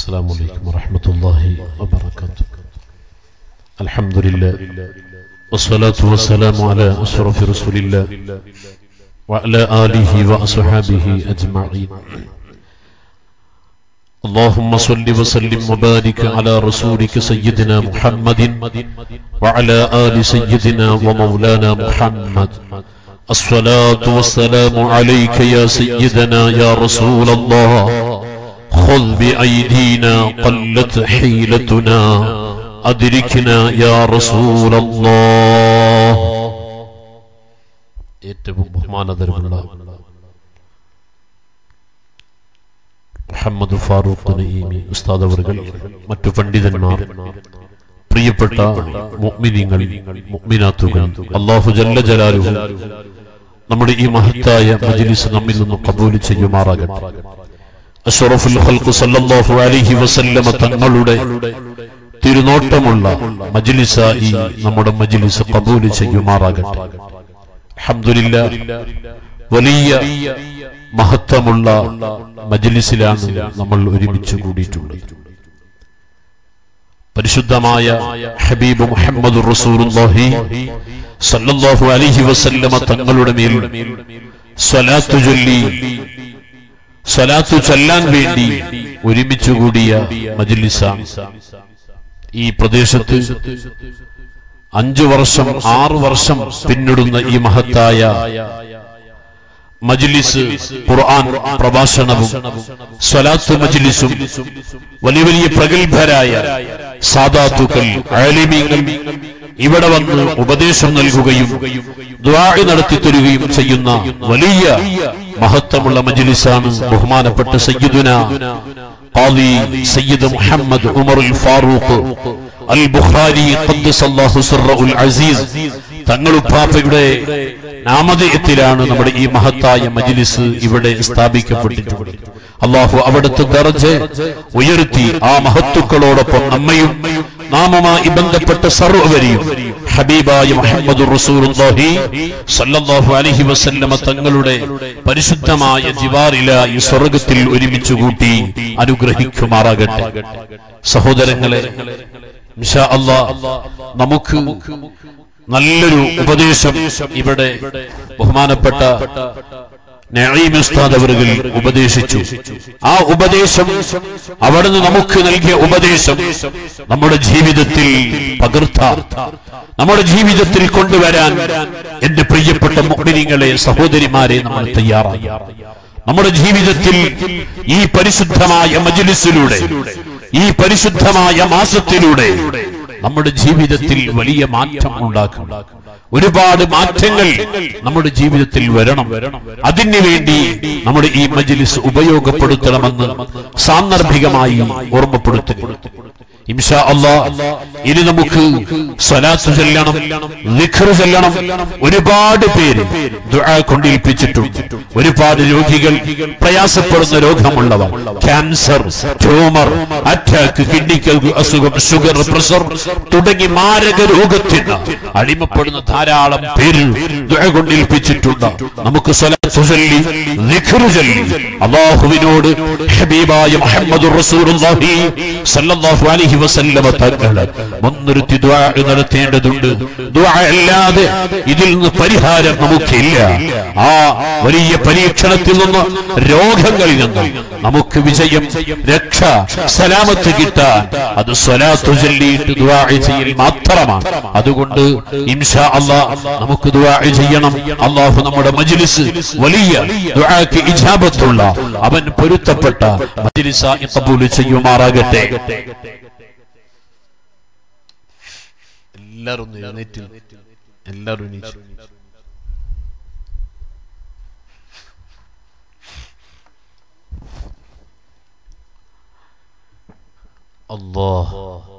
السلام عليكم ورحمة الله وبركاته. الحمد لله والصلاة والسلام على أشرف رسول الله وعلى آله وأصحابه أجمعين. اللهم صل وسلم وبارك على رسولك سيدنا محمد وعلى آل سيدنا ومولانا محمد. الصلاة والسلام عليك يا سيدنا يا رسول الله. خذ بأيدينا قلت حيلتنا أدركنا يا رسول الله. ഏറ്റവും ബഹുമാനതരമുള്ള മുഹമ്മദ് ഫാറൂഖ് നഈമി ഉസ്താദ് അവர்கள், മറ്റു പണ്ഡിതന്മാർ, പ്രിയപ്പെട്ട മുഅ്മിനീങ്ങൾ മുഅ്മിനാത്തുകൾ, അല്ലാഹു ജല്ല ജലാലുഹു നമ്മുടെ ഈ മഹത്തായ മജ്ലിസ് നമ്മിൽ നിന്ന് ഖബൂൽ ചെയ്യുമാറാകട്ടെ. അഷ്റഫുൽ ഖൽഖ് സല്ലല്ലാഹു അലൈഹി വസല്ലമ തങ്ങളുടെ തിരുനോട്ടമുള്ള മജ്ലിസായി നമ്മുടെ മജ്ലിസ് ഖബൂൽ ചെയ്യുമാറാകട്ടെ. അൽഹംദുലില്ലാഹ്, വലിയ മഹത്വമുള്ള മജ്ലിസിലാണ് നമ്മൾ ഒരുമിച്ച് കൂടിയിട്ടുള്ളത്. പരിശുദ്ധമായ ഹബീബ് മുഹമ്മദുർ റസൂലുള്ളാഹി സല്ലല്ലാഹു അലൈഹി വസല്ലമ തങ്ങളുടെ മേൽ സ്വലാത്തു ചൊല്ലാൻ വേണ്ടി ഒരുമിച്ച് കൂടിയ മജ്ലിസാണ്. ഈ പ്രദേശത്ത് 5 വർഷം 6 വർഷം പിന്നിടുന്ന ഈ മഹത്തായ മജ്ലിസ് ഖുർആൻ പ്രഭാഷണവും സ്വലാത്ത് മജ്ലിസും വലിയ വലിയ പ്രഗൽഭരായ സാദാത്തുക്കൾ, ആലിമീങ്ങൾ ഇവിടെ വന്ന് ഉപദേശം നൽകുകയും ദുആ നടത്തി തരുകയും ചെയ്യുന്ന വലിയ മഹത്വമുള്ള മജ്ലിസാണ്. ബഹുമാനപ്പെട്ട സയ്യിദുനാ ഖാദി സയ്യിദ് മുഹമ്മദ് ഉമറുൽ ഫാറൂഖ് അൽ ബുഖാരി ഖദ്ദസല്ലാഹു സിർറഹുൽ അസീസ് തങ്ങളുപ്പാപ്പയുടെ നാമധേയത്തിലാണ് നമ്മുടെ ഈ മഹത്തായ മജ്ലിസ് ഇവിടെ സ്ഥാപിക്കപ്പെട്ടിട്ടുള്ളത്. അല്ലാഹു അവിടുത്തെ ദർജ ഉയർത്തി ആ മഹത്തുക്കളോടൊപ്പം നമ്മയും നാമുമായി ബന്ധപ്പെട്ട സർവ്വവരെയും ഹബീബായ മുഹമ്മദുർ റസൂലുള്ളാഹി സല്ലല്ലാഹു അലൈഹി വസല്ലമ തങ്ങളുടെ പരിശുദ്ധമായ ജിവാറിലായി സ്വർഗ്ഗത്തിൽ ഒരുമിച്ച് കൂട്ടി അനുഗ്രഹിക്കുമാറാകട്ടെ. സഹോദരങ്ങളെ, ഇൻഷാ അല്ലാഹ് നമുക്ക് നല്ലൊരു ഉപദേശം ഇവിടെ ബഹുമാനപ്പെട്ട നഈം ഉസ്താദ് അവர்கள் ഉപദേശിച്ചു. ആ ഉപദേശം, അവിടുന്ന് നമുക്ക് നൽകിയ ഉപദേശം നമ്മുടെ ജീവിതത്തിൽ പകർത്താൻ, നമ്മുടെ ജീവിതത്തിൽ കൊണ്ടുവരാൻ എന്റെ പ്രിയപ്പെട്ട മുഅ്മിനീങ്ങളെ, സഹോദരിമാരെ, നമ്മൾ തയ്യാറായി. നമ്മുടെ ജീവിതത്തിൽ ഈ പരിശുദ്ധമായ മജ്ലിസിലൂടെ, ഈ പരിശുദ്ധമായ മാസത്തിലൂടെ നമ്മുടെ ജീവിതത്തിൽ വലിയ മാറ്റം ഉണ്ടാക്കും. ഒരുപാട് മാറ്റങ്ങൾ നമ്മുടെ ജീവിതത്തിൽ വരണം. അതിനു വേണ്ടി നമ്മുടെ ഈ മജ്ലിസ് ഉപയോഗപ്പെടുത്തണമെന്ന് സാന്ദർഭികമായി ഓർമ്മപ്പെടുത്തുന്നു. ഇൻഷാ അല്ലാഹ് ഇനി നമുക്ക് സ്വലാത്ത് ചൊല്ലണം, ദിക്ർ ചൊല്ലണം. ഒരുപാട് പേര് ദുആ കൊണ്ടേൽപ്പിച്ചിട്ടുണ്ട്. ഒരുപാട് രോഗികൾ, പ്രയാസപ്പെടുന്ന രോഗമുള്ളവർ, ക്യാൻസർ, ട്യൂമർ, അറ്റാക്ക്, കിഡ്നിക്ക് അസുഖം, ഷുഗർ, പ്രഷർ തുടങ്ങി മാരക രോഗത്തിന് അടിമപ്പെടുന്ന ധാരാളം പേര് ദുആ കൊണ്ടേൽപ്പിച്ചിട്ടുണ്ട്. നമുക്ക് സ്വലാത്ത് ചൊല്ലി ദിക്ർ ചൊല്ലി അല്ലാഹുവിനോട് ഹബീബായ മുഹമ്മദുർ റസൂലുള്ളാഹി സല്ലല്ലാഹു അലൈഹി വസല്ലമ തങ്ങൾ മുൻനിർത്തി ദുആ നടത്തേണ്ടതുണ്ട്. ദുആ അല്ലാതെ ഇതിൽ നിന്ന് പരിഹാരം നമുക്കില്ല. ആ വലിയ പരീക്ഷണത്തിൽ നിന്ന്, രോഗങ്ങളിൽ നിന്ന് നമുക്ക് വിജയം, രക്ഷ, സലാമത്ത് കിട്ടാൻ അത് സ്വലാത്ത് ചൊല്ലിയിട്ട് ദുആ ചെയ്യൽ മാത്രമാണ്. അതുകൊണ്ട് ഇൻഷാ അല്ലാഹ് നമുക്ക് ദുആ ചെയ്യണം. അല്ലാഹു നമ്മുടെ മജ്ലിസ് വലിയ ദുആക്ക് ഇജാബത്തുള്ള, അവൻ പൊരുത്തപ്പെട്ട മജ്ലിസായി ഖബൂൽ ചെയ്യുമാറാകട്ടെ. എല്ലാവരും എഴുന്നേറ്റ്, എല്ലാവരും എണീച്ചു. അല്ലാഹ്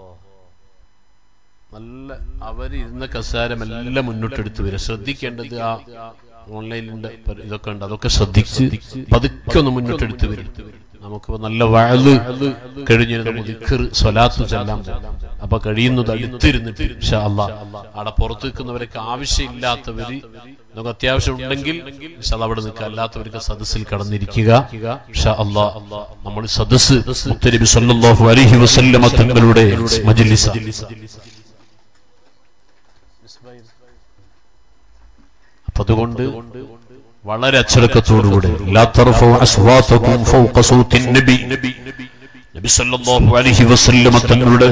നല്ല അവര് ഇരുന്ന കസാരമെല്ലാം മുന്നോട്ടെടുത്ത് വരിക. ശ്രദ്ധിക്കേണ്ടത് ആ ഓൺലൈനിലുണ്ട്, ഇതൊക്കെ ഉണ്ട്, അതൊക്കെ ശ്രദ്ധിച്ച് പതുക്കെ ഒന്ന് മുന്നോട്ടെടുത്ത് വരും. നമുക്ക് നല്ല വഅദ് കഴിഞ്ഞ് നമുക്ക് ദിക്ർ സ്വലാത്ത് ചൊല്ലാം. അപ്പൊ കഴിയുന്നത് അടുത്തിരുന്നിട്ട് ഇൻഷാ അല്ലാഹ് അവിടെ പുറത്തു നിൽക്കുന്നവരൊക്കെ ആവശ്യമില്ലാത്തവര് നമുക്ക് അത്യാവശ്യം ഉണ്ടെങ്കിൽ അവിടെ നിൽക്കുക, അല്ലാത്തവർക്ക് സദസ്സിൽ കടന്നിരിക്കുക. നമ്മൾ സദസ്സ് മുത്തനബി സല്ലല്ലാഹു അലൈഹി വസല്ലമ തങ്ങളുടെ മജ്ലിസ്. അതുകൊണ്ട് വളരെ അച്ചടക്കത്തോടുകൂടെ ലാ തർഫഉ അസ്വാതകും ഫൗഖ സൗത്തിൻ നബി, നബി സല്ലല്ലാഹു അലൈഹി വസല്ലമ തങ്ങളുടെ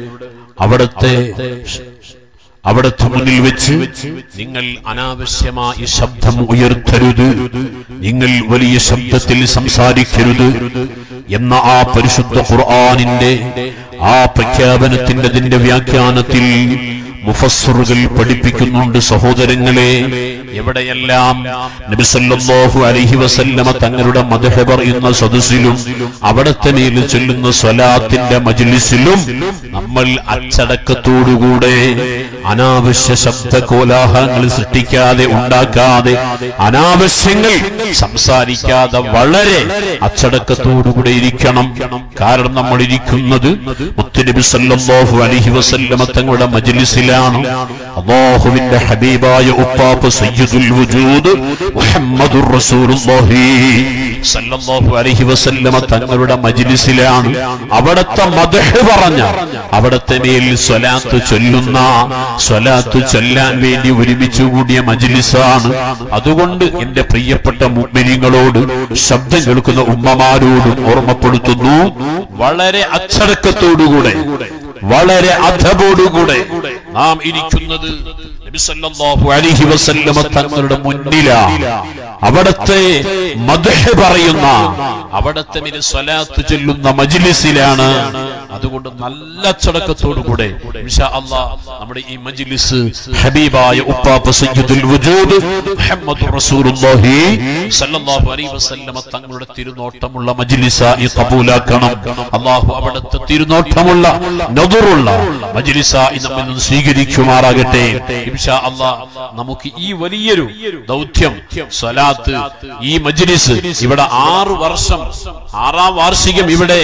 അവിടുത്തെ മുന്നിൽ വെച്ച് നിങ്ങൾ അനാവശ്യമായി ശബ്ദം ഉയർത്തരുത്, നിങ്ങൾ വലിയ ശബ്ദത്തിൽ സംസാരിക്കരുത് എന്ന ആ പരിശുദ്ധ ഖുർആനിന്റെ ആ പ്രഖ്യാപനത്തിന്റെ വ്യാഖ്യാനത്തിൽ മുഫസ്സിറുകൾ പഠിപ്പിക്കുന്നുണ്ട്. സഹോദരങ്ങളെ, എവിടെയെല്ലാം നബി സല്ലല്ലാഹു അലൈഹി വസല്ലമ തങ്ങളുടെ മദ്ഹ് പറയുന്ന സദസ്സിലും അവിടത്തെ മേൽ ചൊല്ലുന്ന സ്വലാത്തിന്റെ മജ്ലിസിലും നമ്മൾ അച്ചടക്കത്തോടുകൂടെ അനാവശ്യ ശബ്ദ കോലാഹലങ്ങൾ സൃഷ്ടിക്കാതെ, ഉണ്ടാക്കാതെ, അനാവശ്യങ്ങൾ സംസാരിക്കാതെ വളരെ അച്ചടക്കത്തോടുകൂടെ ഇരിക്കണം. കാരണം നമ്മൾ ഇരിക്കുന്നത് മുത്തുനബി സല്ലല്ലാഹു അലൈഹി വസല്ലമ തങ്ങളുടെ മജ്ലിസിലാണ്. അല്ലാഹുവിന്റെ ഹബീബായ ഉപ്പാപ്പ സയ്യിദുൽ വജൂദ് മുഹമ്മദുർ റസൂലുള്ളാഹി സല്ലല്ലാഹു അലൈഹി വസല്ലമ തങ്ങളുടെ മജ്ലിസിലാണ്. അവിടത്തെ മദ്ഹ് പറഞ്ഞ, അവിടത്തെ മേൽ സ്വലാത്ത് ചൊല്ലുന്ന, സ്വലാത്ത് ചൊല്ലാൻ വേണ്ടി ഒരുമിച്ച് കൂടിയ മജ്ലിസാണ്. അതുകൊണ്ട് എന്റെ പ്രിയപ്പെട്ട മുഅ്മിനീങ്ങളോട്, ശബ്ദം കേൾക്കുന്ന ഉമ്മമാരോടും ഓർമ്മപ്പെടുത്തുന്നു, വളരെ അച്ചടക്കത്തോടുകൂടെ, വളരെ അദബോടുകൂടെ നാം ഇരിക്കുന്നത് നബി സല്ലല്ലാഹു അലൈഹി വസല്ലമ തങ്ങളുടെ മുന്നിലാണ്. അവിടത്തെ മദ്ഹ് പറയുന്ന, അവിടത്തെ മേൽ സ്വലാത്ത് ചൊല്ലുന്ന മജ്ലിസിലാണ്. അതുകൊണ്ട് നല്ല അച്ചടക്കത്തോടുകൂടെ ഇൻഷാ അല്ലാഹ് നമ്മുടെ ഈ മജ്ലിസ് ഹബീബായ ഉപ്പാപ്പ സയ്യിദുൽ വജൂദ് മുഹമ്മദുർ റസൂലുള്ളാഹി സല്ലല്ലാഹു അലൈഹി വസല്ലമ തങ്ങളുടെ തിരുനോട്ടമുള്ള മജ്ലിസായി ഖബൂലാക്കണം. അല്ലാഹു അവിടുത്തെ തിരുനോട്ടമുള്ള നദറുള്ള മജ്ലിസായി നമ്മിൽ നിന്ന് സ്വീകരിക്കുമാറാകട്ടെ. ഇൻഷാ അല്ലാഹ് നമുക്ക് ഈ വലിയൊരു ദൗത്യം സ്വലാത്ത്, ഈ മജ്ലിസ് ഇവിടെ 6 വർഷം, 6ാം വാർഷികം ഇവിടെ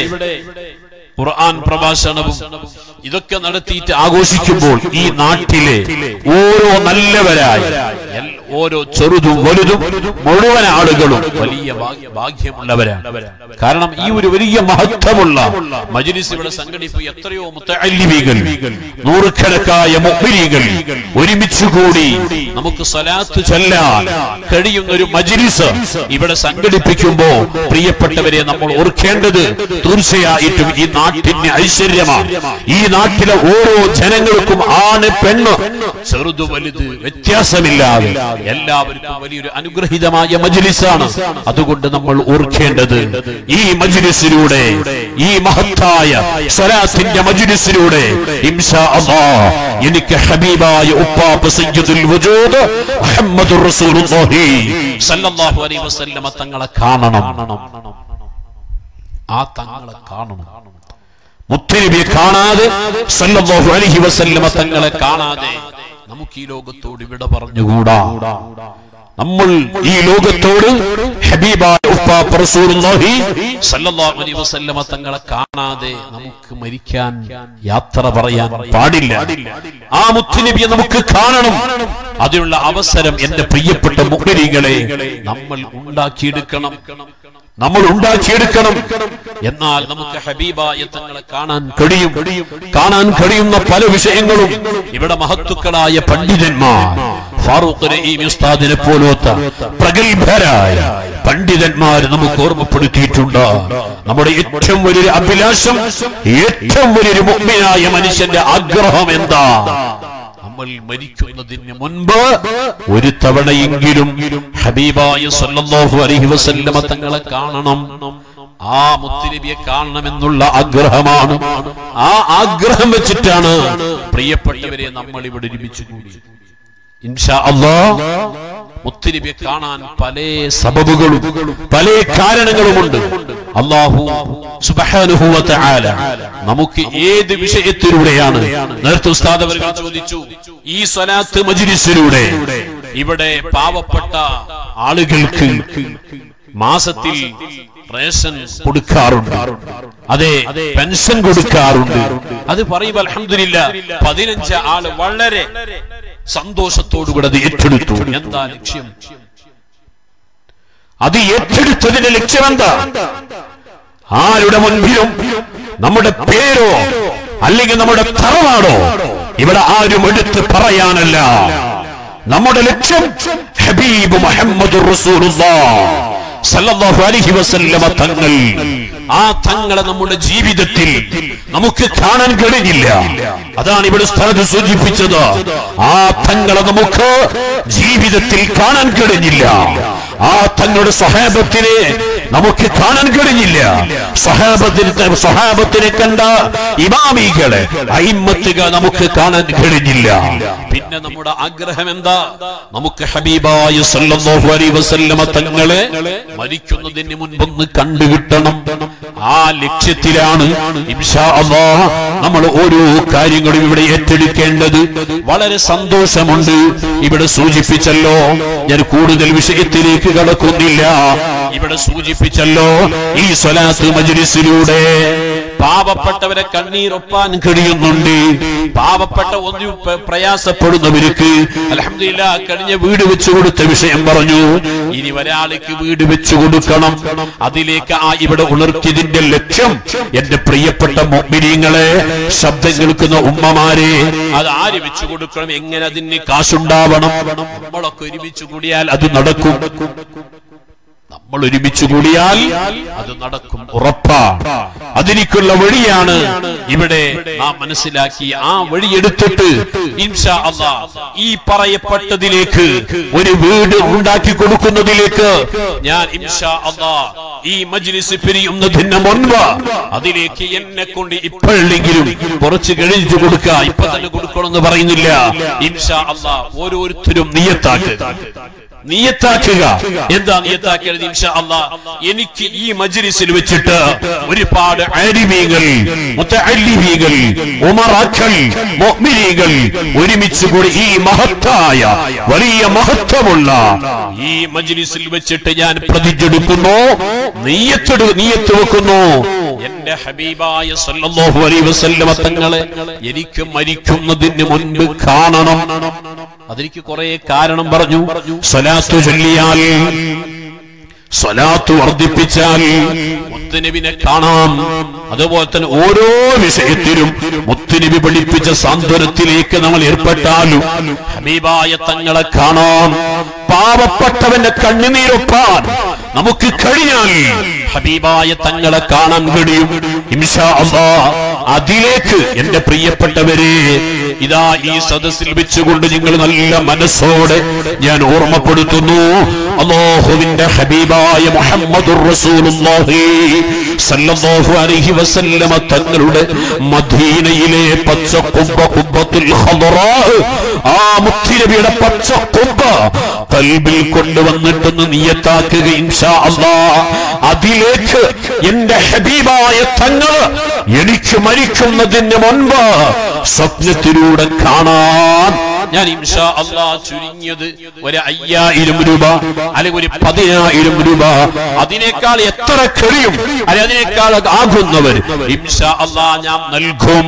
ഖുർആൻ പ്രഭാഷണവും ഇതൊക്കെ നടത്തിയിട്ട് ആഘോഷിക്കുമ്പോൾ ഈ നാട്ടിലെ ഓരോ നല്ലവരായ, ഓരോ ചെറുതും വലുതും മുഴുവൻ ആളുകളും വലിയ ഭാഗ്യമുള്ളവരാണ്. കാരണം ഈ ഒരു വലിയ മഹത്വമുള്ള മജ്ലിസ് ഇവിടെ സംഘടിപ്പിച്ച എത്രയോ മുതഅല്ലിമീകൾ, നൂറുകണക്കായ മുഅ്മിനീകൾ ഒരുമിച്ച് കൂടി നമുക്ക് സ്വലാത്ത് ചൊല്ലാൻ കഴിയുന്ന ഒരു മജ്ലിസ് ഇവിടെ സംഘടിപ്പിക്കുമ്പോൾ പ്രിയപ്പെട്ടവരെ, നമ്മൾ ഓർക്കേണ്ടത് തീർച്ചയായിട്ടും ഈ നാട്ടിന് ഐശ്വര്യമാണ്. ഈ നാട്ടിലെ ഓരോ ജനങ്ങൾക്കും ആണ് പെണ്ണ്, ചെറുതു വലുത് വ്യത്യാസമില്ലാതെ എല്ലാവർക്കും വലിയൊരു അനുഗ്രഹീതമായ മജ്ലിസാണ്. അതുകൊണ്ട് നമ്മൾ ഓർക്കേണ്ടത്, ഈ മജ്ലിസിലൂടെ, ഈ മഹത്തായ സ്വലാത്തിന്റെ മജ്ലിസിലൂടെ ഇൻഷാ അല്ലാഹ് എനിക്ക് ഹബീബായ ഉപ്പാപ്പ സയ്യിദുൽ വജൂദ് മുഹമ്മദുർ റസൂലുള്ളാഹി സല്ലല്ലാഹു അലൈഹി വസല്ലമ തങ്ങളെ കാണണം. ആ തങ്ങളെ കാണണം. മുത്തനബിയെ കാണാതെ, സല്ലല്ലാഹു അലൈഹി വസല്ലമ തങ്ങളെ കാണാതെ നമുക്ക് ഈ ലോകത്തോട് വിട പറഞ്ഞുകൂടാ. നമ്മൾ ഈ ലോകത്തോട് ഹബീബായ ഉപ്പാപ്പ റസൂലുള്ളാഹി സല്ലല്ലാഹു അലൈഹി വസല്ലമ തങ്ങളെ കാണാതെ നമുക്ക് മരിക്കാൻ, യാത്ര പറയാൻ പാടില്ല. ആ മുത്തുനബിയെ നമുക്ക് കാണണം. അതിനുള്ള അവസരം എന്റെ പ്രിയപ്പെട്ട മുഅ്മിനീങ്ങളെ നമ്മൾ ഉണ്ടാക്കിയെടുക്കണം. എന്നാൽ നമുക്ക് ഹബീബായ തങ്ങളെ കാണാൻ കഴിയുന്ന പല വിഷയങ്ങളും ഇവിടെ മഹത്തുക്കളായ പണ്ഡിതന്മാർ, ഫാറൂഖ് റഹീമി ഉസ്താദിനെ പോലത്തെ പ്രഗത്ഭരായ പണ്ഡിതന്മാർ നമുക്ക് ഓർമ്മപ്പെടുത്തിയിട്ടുണ്ട്. നമ്മുടെ ഏറ്റവും വലിയൊരു അഭിലാഷം, ഏറ്റവും വലിയൊരു മുഅ്മിനായ മനുഷ്യന്റെ ആഗ്രഹം എന്താ? നമ്മൾ മരിക്കുന്നതിന് മുൻപ് ഒരു തവണയെങ്കിലും ഹബീബായ സല്ലല്ലാഹു അലൈഹി വസല്ലമ തങ്ങളെ കാണണം. ആ മുത്തുനബിയെ കാണണമെന്നുള്ള ആഗ്രഹമാണ്. ആ ആഗ്രഹം വെച്ചിട്ടാണ് പ്രിയപ്പെട്ടവരെ നമ്മൾ ഇവിടെ ഒരുമിച്ച് കൂടി. ഇൻഷാ അല്ലാഹ് മുത്തുനബിയെ കാണാൻ പല സബബുകളും പല കാരണങ്ങളുമുണ്ട്. അല്ലാഹു സുബ്ഹാനഹു വ തആല നമുക്ക് ഏത് വിഷയത്തിലൂടെയാണ്, നേരത്തെ ഉസ്താദ് അവർ ചോദിച്ചു, ഈ സ്വലാത്ത് മജ്ലിസിലൂടെ ഇവിടെ പാവപ്പെട്ട ആളുകൾക്ക് മാസത്തിൽ റേഷൻ കൊടുക്കാറുണ്ട്, അതെ, പെൻഷൻ കൊടുക്കാറുണ്ട്. അത് പറയുമ്പോൾ അൽഹംദുലില്ലാഹ് 15 ആള് വളരെ സന്തോഷത്തോടുകൂടെ അത് ഏറ്റെടുത്തു. എന്താ ലക്ഷ്യം? അത് ഏറ്റെടുത്തതിന്റെ ലക്ഷ്യം എന്താ? ആരുടെ മുൻപിലും നമ്മുടെ പേരോ അല്ലെങ്കിൽ നമ്മുടെ തറവാടോ ഇവിടെ ആരും എടുത്ത് പറയാനല്ല. നമ്മുടെ ലക്ഷ്യം ഹബീബ് മുഹമ്മദ് റസൂലുള്ളാഹ് സല്ലല്ലാഹു അലൈഹി വസല്ലമ തങ്ങൾ. ആ തങ്ങളെ നമ്മുടെ ജീവിതത്തിൽ നമുക്ക് കാണാൻ കഴിഞ്ഞില്ല. അതാണ് ഇവിടെ ഉസ്താദ് സൂചിപ്പിച്ചത്. ആ തങ്ങളെ നമുക്ക് ജീവിതത്തിൽ കാണാൻ കഴിഞ്ഞില്ല. ആ തങ്ങളുടെ സ്വഹാബത്തിനെ നമുക്ക് കാണാൻ കഴിഞ്ഞില്ല. സ്വഹാബത്തിനെ കണ്ട ഇമാമികളെ അയിമ്മത്തുകൾ നമുക്ക് കാണാൻ കഴിഞ്ഞില്ല. പിന്നെ നമ്മുടെ ആഗ്രഹം എന്താ? നമുക്ക് ഹബീബായ സല്ലല്ലാഹു അലൈഹി വസല്ലമ തങ്ങളെ മരിക്കുന്നതിന് മുൻപൊന്ന് കണ്ടുകിട്ടണം. ആ ലക്ഷ്യത്തിലാണ് ഇൻഷാ അല്ലാഹ് നമ്മൾ ഓരോ കാര്യങ്ങളും ഇവിടെ ഏറ്റെടുക്കേണ്ടത്. വളരെ സന്തോഷമുണ്ട്. ഇവിടെ സൂചിപ്പിച്ചല്ലോ, ഞാൻ കൂടുതൽ വിഷയത്തിലേക്ക് കടക്കുന്നില്ല. ഇവിടെ സൂചിപ്പിച്ചല്ലോ, ഈ സ്വലാത്ത് മജ്ലിസിലൂടെ പാവപ്പെട്ടവരെ കണ്ണീരൊപ്പാൻ കഴിയുന്നുണ്ട്. പാവപ്പെട്ട ഒന്നും പ്രയാസപ്പെടുന്നവർക്ക് അൽഹംദുലില്ലാ കഴിഞ്ഞ വീട് വെച്ചു കൊടുത്ത വിഷയം പറഞ്ഞു. ഇനി ഒരാൾക്ക് വീട് വെച്ചു കൊടുക്കണം. അതിലേക്ക് ഇവിടെ ഉണർത്തിയതിന്റെ ലക്ഷ്യം, എന്റെ പ്രിയപ്പെട്ട മുഅ്മിനീങ്ങളെ, ശബ്ദം കേൾക്കുന്ന ഉമ്മമാരെ, അത് ആര് വെച്ചു കൊടുക്കണം, എങ്ങനെ അതിന് കാശുണ്ടാവണം? നമ്മളൊക്കെ ഒരുമിച്ച് കൂടിയാൽ അത് നടക്കും. നമ്മൾ ഒരുമിച്ച് കൂടിയാൽ അത് നടക്കും, ഉറപ്പാ. അതിലേക്കുള്ള വഴിയാണ് ഇവിടെ നാം മനസ്സിലാക്കി. ആ വഴി എടുത്തിട്ട് ഇൻഷാ അല്ലാഹ് ഈ പറയപ്പെട്ടതിലേക്ക് ഒരു വീട് ഉണ്ടാക്കി കൊടുക്കുന്നതിലേക്ക് ഞാൻ ഇൻഷാ അല്ലാഹ് ഈ മജ്ലിസ് പിരിയുന്നതിന് മുൻപ് അതിലേക്ക് എന്നെ കൊണ്ട് ഇപ്പോഴെങ്കിലും കുറച്ച് കഴിച്ചു കൊടുക്കുക. ഇപ്പൊ തന്നെ കൊടുക്കണമെന്ന് പറയുന്നില്ല. ഇൻഷാ അല്ലാഹ് ഓരോരുത്തരും നിയത്താക്കുക. എന്താ നിയത്താക്കിയത്? ഇൻഷാ അല്ലാഹ് എനിക്ക് ഈ മജ്ലിസിൽ വെച്ചിട്ട് ഒരുപാട് ആലിമീങ്ങൾ, മുതഅല്ലിമീങ്ങൾ, ഉമറാക്കൾ, മുഅ്മിനീങ്ങൾ ഒരുമിച്ച് കൂടി ഈ മഹത്തായ വലിയ മഹത്വമുള്ള ഈ മജ്ലിസിൽ വെച്ചിട്ട് ഞാൻ പ്രതിജ്ഞെടുക്കുന്നു, നിയത്ത് വെക്കുന്നു, എന്റെ ഹബീബായ സല്ലല്ലാഹു അലൈഹി വസല്ലമ തങ്ങളെ എനിക്ക് മരിക്കുന്നതിന് മുൻപ് കാണണം. അതിലേക്ക് കുറെ കാരണം പറഞ്ഞു. സ്വലാത്ത് ചൊല്ലിയാൽ, സ്വലാത്ത് വർദ്ധിപ്പിച്ചാൽ മുത്തുനബിനെ കാണാം. അതുപോലെ തന്നെ ഓരോ വിഷയത്തിലും മുത്തുനബി പഠിപ്പിച്ച സാന്ത്വനത്തിലേക്ക് നമ്മൾ ഏർപ്പെട്ടാലും ഹബീബായ തങ്ങളെ കാണാം. പാവപ്പെട്ടവന്റെ കണ്ണുനീരൊപ്പാൻ നമുക്ക് കഴിഞ്ഞാൽ ഹബീബായ തങ്ങളെ കാണാൻ കഴിയും. ഇൻഷാ അല്ലാഹ് അതിലേക്ക് എന്റെ പ്രിയപ്പെട്ടവരെ, ഇതാ ഈ സദസ്സിൽ വെച്ചുകൊണ്ട് നിങ്ങൾ നല്ല മനസ്സോടെ ഞാൻ ഓർമ്മപ്പെടുത്തുന്നു, അല്ലാഹുവിന്റെ ഹബീബായ മുഹമ്മദുർ റസൂലുള്ളാഹി സല്ലല്ലാഹു അലൈഹി വസല്ലമ തങ്ങളുടെ മദീനയിലെ പച്ച ഖുബ്ബത്തുൽ ഖദറാ, ആ മുത്തുനബിയുടെ പച്ച ഖുബ്ബ ഖൽബിൽ കൊണ്ടുവന്നിട്ടൊന്ന് നിയത്താക്കുക ഇൻഷാ അല്ലാഹ്. അതിലേക്ക് എന്റെ ഹബീബായ തങ്ങൾ എനിക്ക് മരിക്കുന്നതിന് മുൻപ് സ്വപ്നത്തിലൂടെ കാണാൻ ഞാൻ ഇൻഷാ അല്ലാഹ് ചുരുങ്ങിയത് ഒരു 5000 രൂപ അല്ലെങ്കിൽ ഒരു 10000 രൂപ, അതിനേക്കാൾ എത്ര കഴിയും അല്ലെങ്കിൽ അതിനേക്കാൾ ആകുന്നവർ ഇൻഷാ അല്ലാഹ് ഞാൻ നൽകും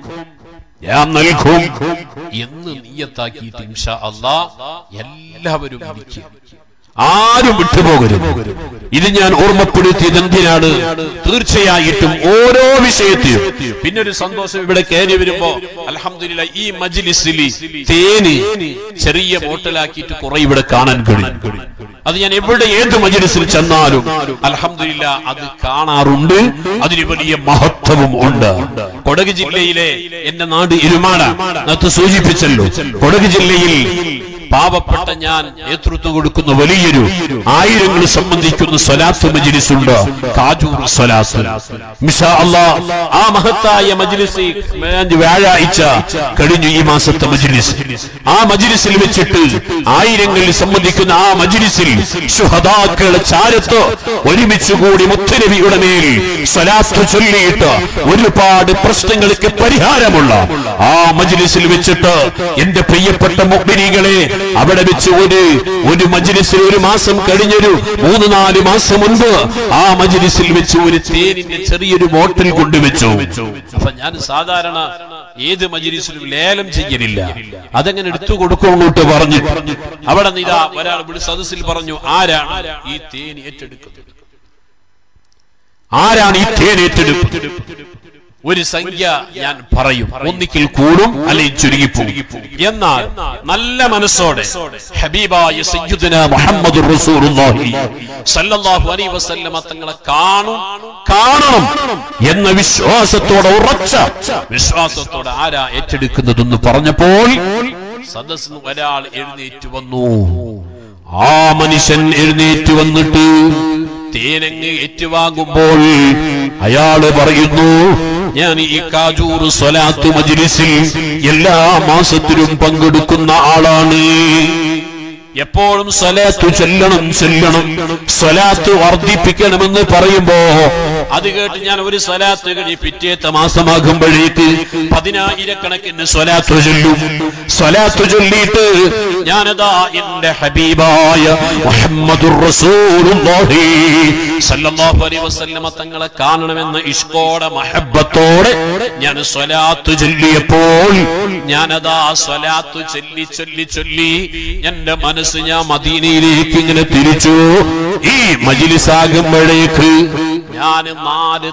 എന്ന് നിയത്താക്കിയിട്ട് ഇൻഷാ അല്ലാഹ് എല്ലാവരും വിളിക്കുക. ആരും വിട്ടുപോകരുത്. ഇത് ഞാൻ ഓർമ്മപ്പെടുത്തിയത് എന്തിനാണ്? തീർച്ചയായിട്ടും ഓരോ വിഷയത്തിലും പിന്നെ ഒരു സന്തോഷം ഇവിടെ കയറി വരുമ്പോ അൽഹംദുലില്ലാ ഈ മജ്ലിസിൽ തേന് ചെറിയ ബോട്ടിലാക്കിയിട്ട് കുറെ ഇവിടെ കാണാൻ കഴിയും. അത് ഞാൻ എവിടെ ഏത് മജ്ലിസിൽ ചെന്നാലും അൽഹംദുലില്ലാ അത് കാണാറുണ്ട്. അതിന് വലിയ മഹത്വവും ഉണ്ട്. കൊടക് ജില്ലയിലെ എന്റെ നാട് ഇരുമാട, നേരത്തെ സൂചിപ്പിച്ചല്ലോ, കൊടക് ജില്ലയിൽ പാവപ്പെട്ട ഞാൻ നേതൃത്വം കൊടുക്കുന്ന വലിയൊരു ആയിരങ്ങൾ സംബന്ധിക്കുന്ന സ്വലാത്ത് മജ്ലിസ് ഉണ്ട്, കാജൂർ സ്വലാത്ത്. ഇൻഷാ അല്ലാഹ് ആ മഹത്തായ മജ്ലിസ് വ്യാഴാഴ്ച കഴിഞ്ഞു, ഈ മാസത്തെ മജ്ലിസ്. ആ മജ്ലിസിൽ വെച്ചിട്ട് ആയിരങ്ങളിൽ സംബന്ധിക്കുന്ന ആ മജ്ലിസിൽ ശുഹദാക്കളുടെ ചാരത്ത് ഒരുമിച്ച് കൂടി മുത്തുനബിയുടെ മേൽ സ്വലാത്ത് ചൊല്ലിയിട്ട് ഒരുപാട് പ്രശ്നങ്ങൾക്ക് പരിഹാരമുള്ള ആ മജ്ലിസിൽ വെച്ചിട്ട് എന്റെ പ്രിയപ്പെട്ട മുഅ്മിനീങ്ങളെ അവിടെ വെച്ച് ഒരു മജ്ലിസിൽ ഒരു മാസം കഴിഞ്ഞൊരു 3-4 മാസം മുൻപ് ആ മജ്ലിസിൽ വെച്ച് ഒരു തേനിന്റെ ചെറിയൊരു ബോട്ടിൽ കൊണ്ടുവച്ചു. അപ്പൊ ഞാൻ സാധാരണ ഏത് മജ്ലിസിലും ലേലം ചെയ്യലില്ല, അതെങ്ങനെ എടുത്തു കൊടുക്കുള്ളൂട്ട് പറഞ്ഞു. അവിടെ നിതാ ഒരാൾ ഇവിടെ സദസ്സിൽ പറഞ്ഞു, ആരാണ് ഈ തേൻ ഏറ്റെടുക്കുന്നത്? ആരാണ് ഈ തേൻ ഏറ്റെടുക്കുന്നത്? ഒരു സംഖ്യ ഞാൻ പറയും, ഒന്നിക്കിൽ കൂടും അല്ലെങ്കിൽ ചുരുങ്ങിപ്പോകും. എന്നാൽ നല്ല മനസ്സോടെ ഹബീബായ സയ്യിദുനാ മുഹമ്മദുർ റസൂലുള്ളാഹി സ്വല്ലല്ലാഹു അലൈഹി വസല്ലമ തങ്ങളെ കാണണം എന്ന വിശ്വാസത്തോടെ, ഉറച്ച വിശ്വാസത്തോടെ ആരാ ഏറ്റെടുക്കുന്നതെന്ന് പറഞ്ഞപ്പോൾ സദസ്സിൽ ഒരാൾ എഴുന്നേറ്റ് വന്നു. ആ മനുഷ്യൻ എഴുന്നേറ്റ് വന്നിട്ട് തേനങ്ങ് ഏറ്റുവാങ്ങുമ്പോൾ അയാള് പറയുന്നു, ഞാൻ ഈ കാജൂർ സ്വലാത്ത് മജ്ലിസിൽ എല്ലാ മാസത്തിലും പങ്കെടുക്കുന്ന ആളാണ്. എപ്പോഴും സ്വലാത്ത് ചൊല്ലണം, സ്വലാത്ത് വർദ്ധിപ്പിക്കണമെന്ന് പറയുമ്പോ അത് കേട്ട് ഞാൻ ഒരു സ്വലാത്ത് കഴിഞ്ഞ് പിറ്റേത്തെ മാസമാകുമ്പോഴേക്ക് 10,000 സ്വലാത്ത് ചൊല്ലും. സ്വലാത്ത് ചൊല്ലിയിട്ട് ഞാനതാ എന്റെ ഹബീബായ മുഹമ്മദുർ റസൂലുള്ളാഹി സ്വല്ലല്ലാഹു അലൈഹി വസല്ലമ തങ്ങളെ കാണണമെന്ന ഇഷ്കോടെ മഹബ്ബത്തോടെ ഞാൻ സ്വലാത്ത് ചൊല്ലിയപ്പോൾ ഞാനതാ സ്വലാത്ത് ചൊല്ലി എന്റെ മനസ്സ് ഞാൻ മദീനയിലേക്ക് ഇങ്ങനെ തിരിച്ചു. ഈ മജ്ലിസാകുമ്പോഴേക്ക് ഞാൻ 4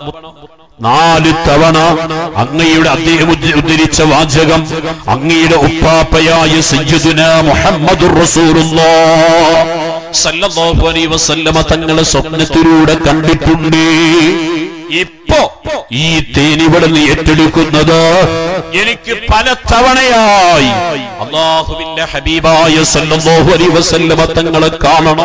തവണ അങ്ങയുടെ അദ്ദേഹം ഉദ്ധരിച്ച വാചകം അങ്ങയുടെ ഉപ്പാപ്പയായ സയ്യിദുനാ മുഹമ്മദുർ റസൂലുള്ളാഹി സല്ലല്ലാഹു അലൈഹി വസല്ലമ തങ്ങളെ സ്വപ്നത്തിലൂടെ കണ്ടിട്ടുണ്ട്. ഇപ്പോ ഈ തേനിവിടെ നീ ഏറ്റെടുക്കുന്നത് എനിക്ക് പല തവണയായി അല്ലാഹുവിന്റെ ഹബീബായ സല്ലല്ലാഹു അലൈഹി വസല്ലമ തങ്ങളെ കാണണം,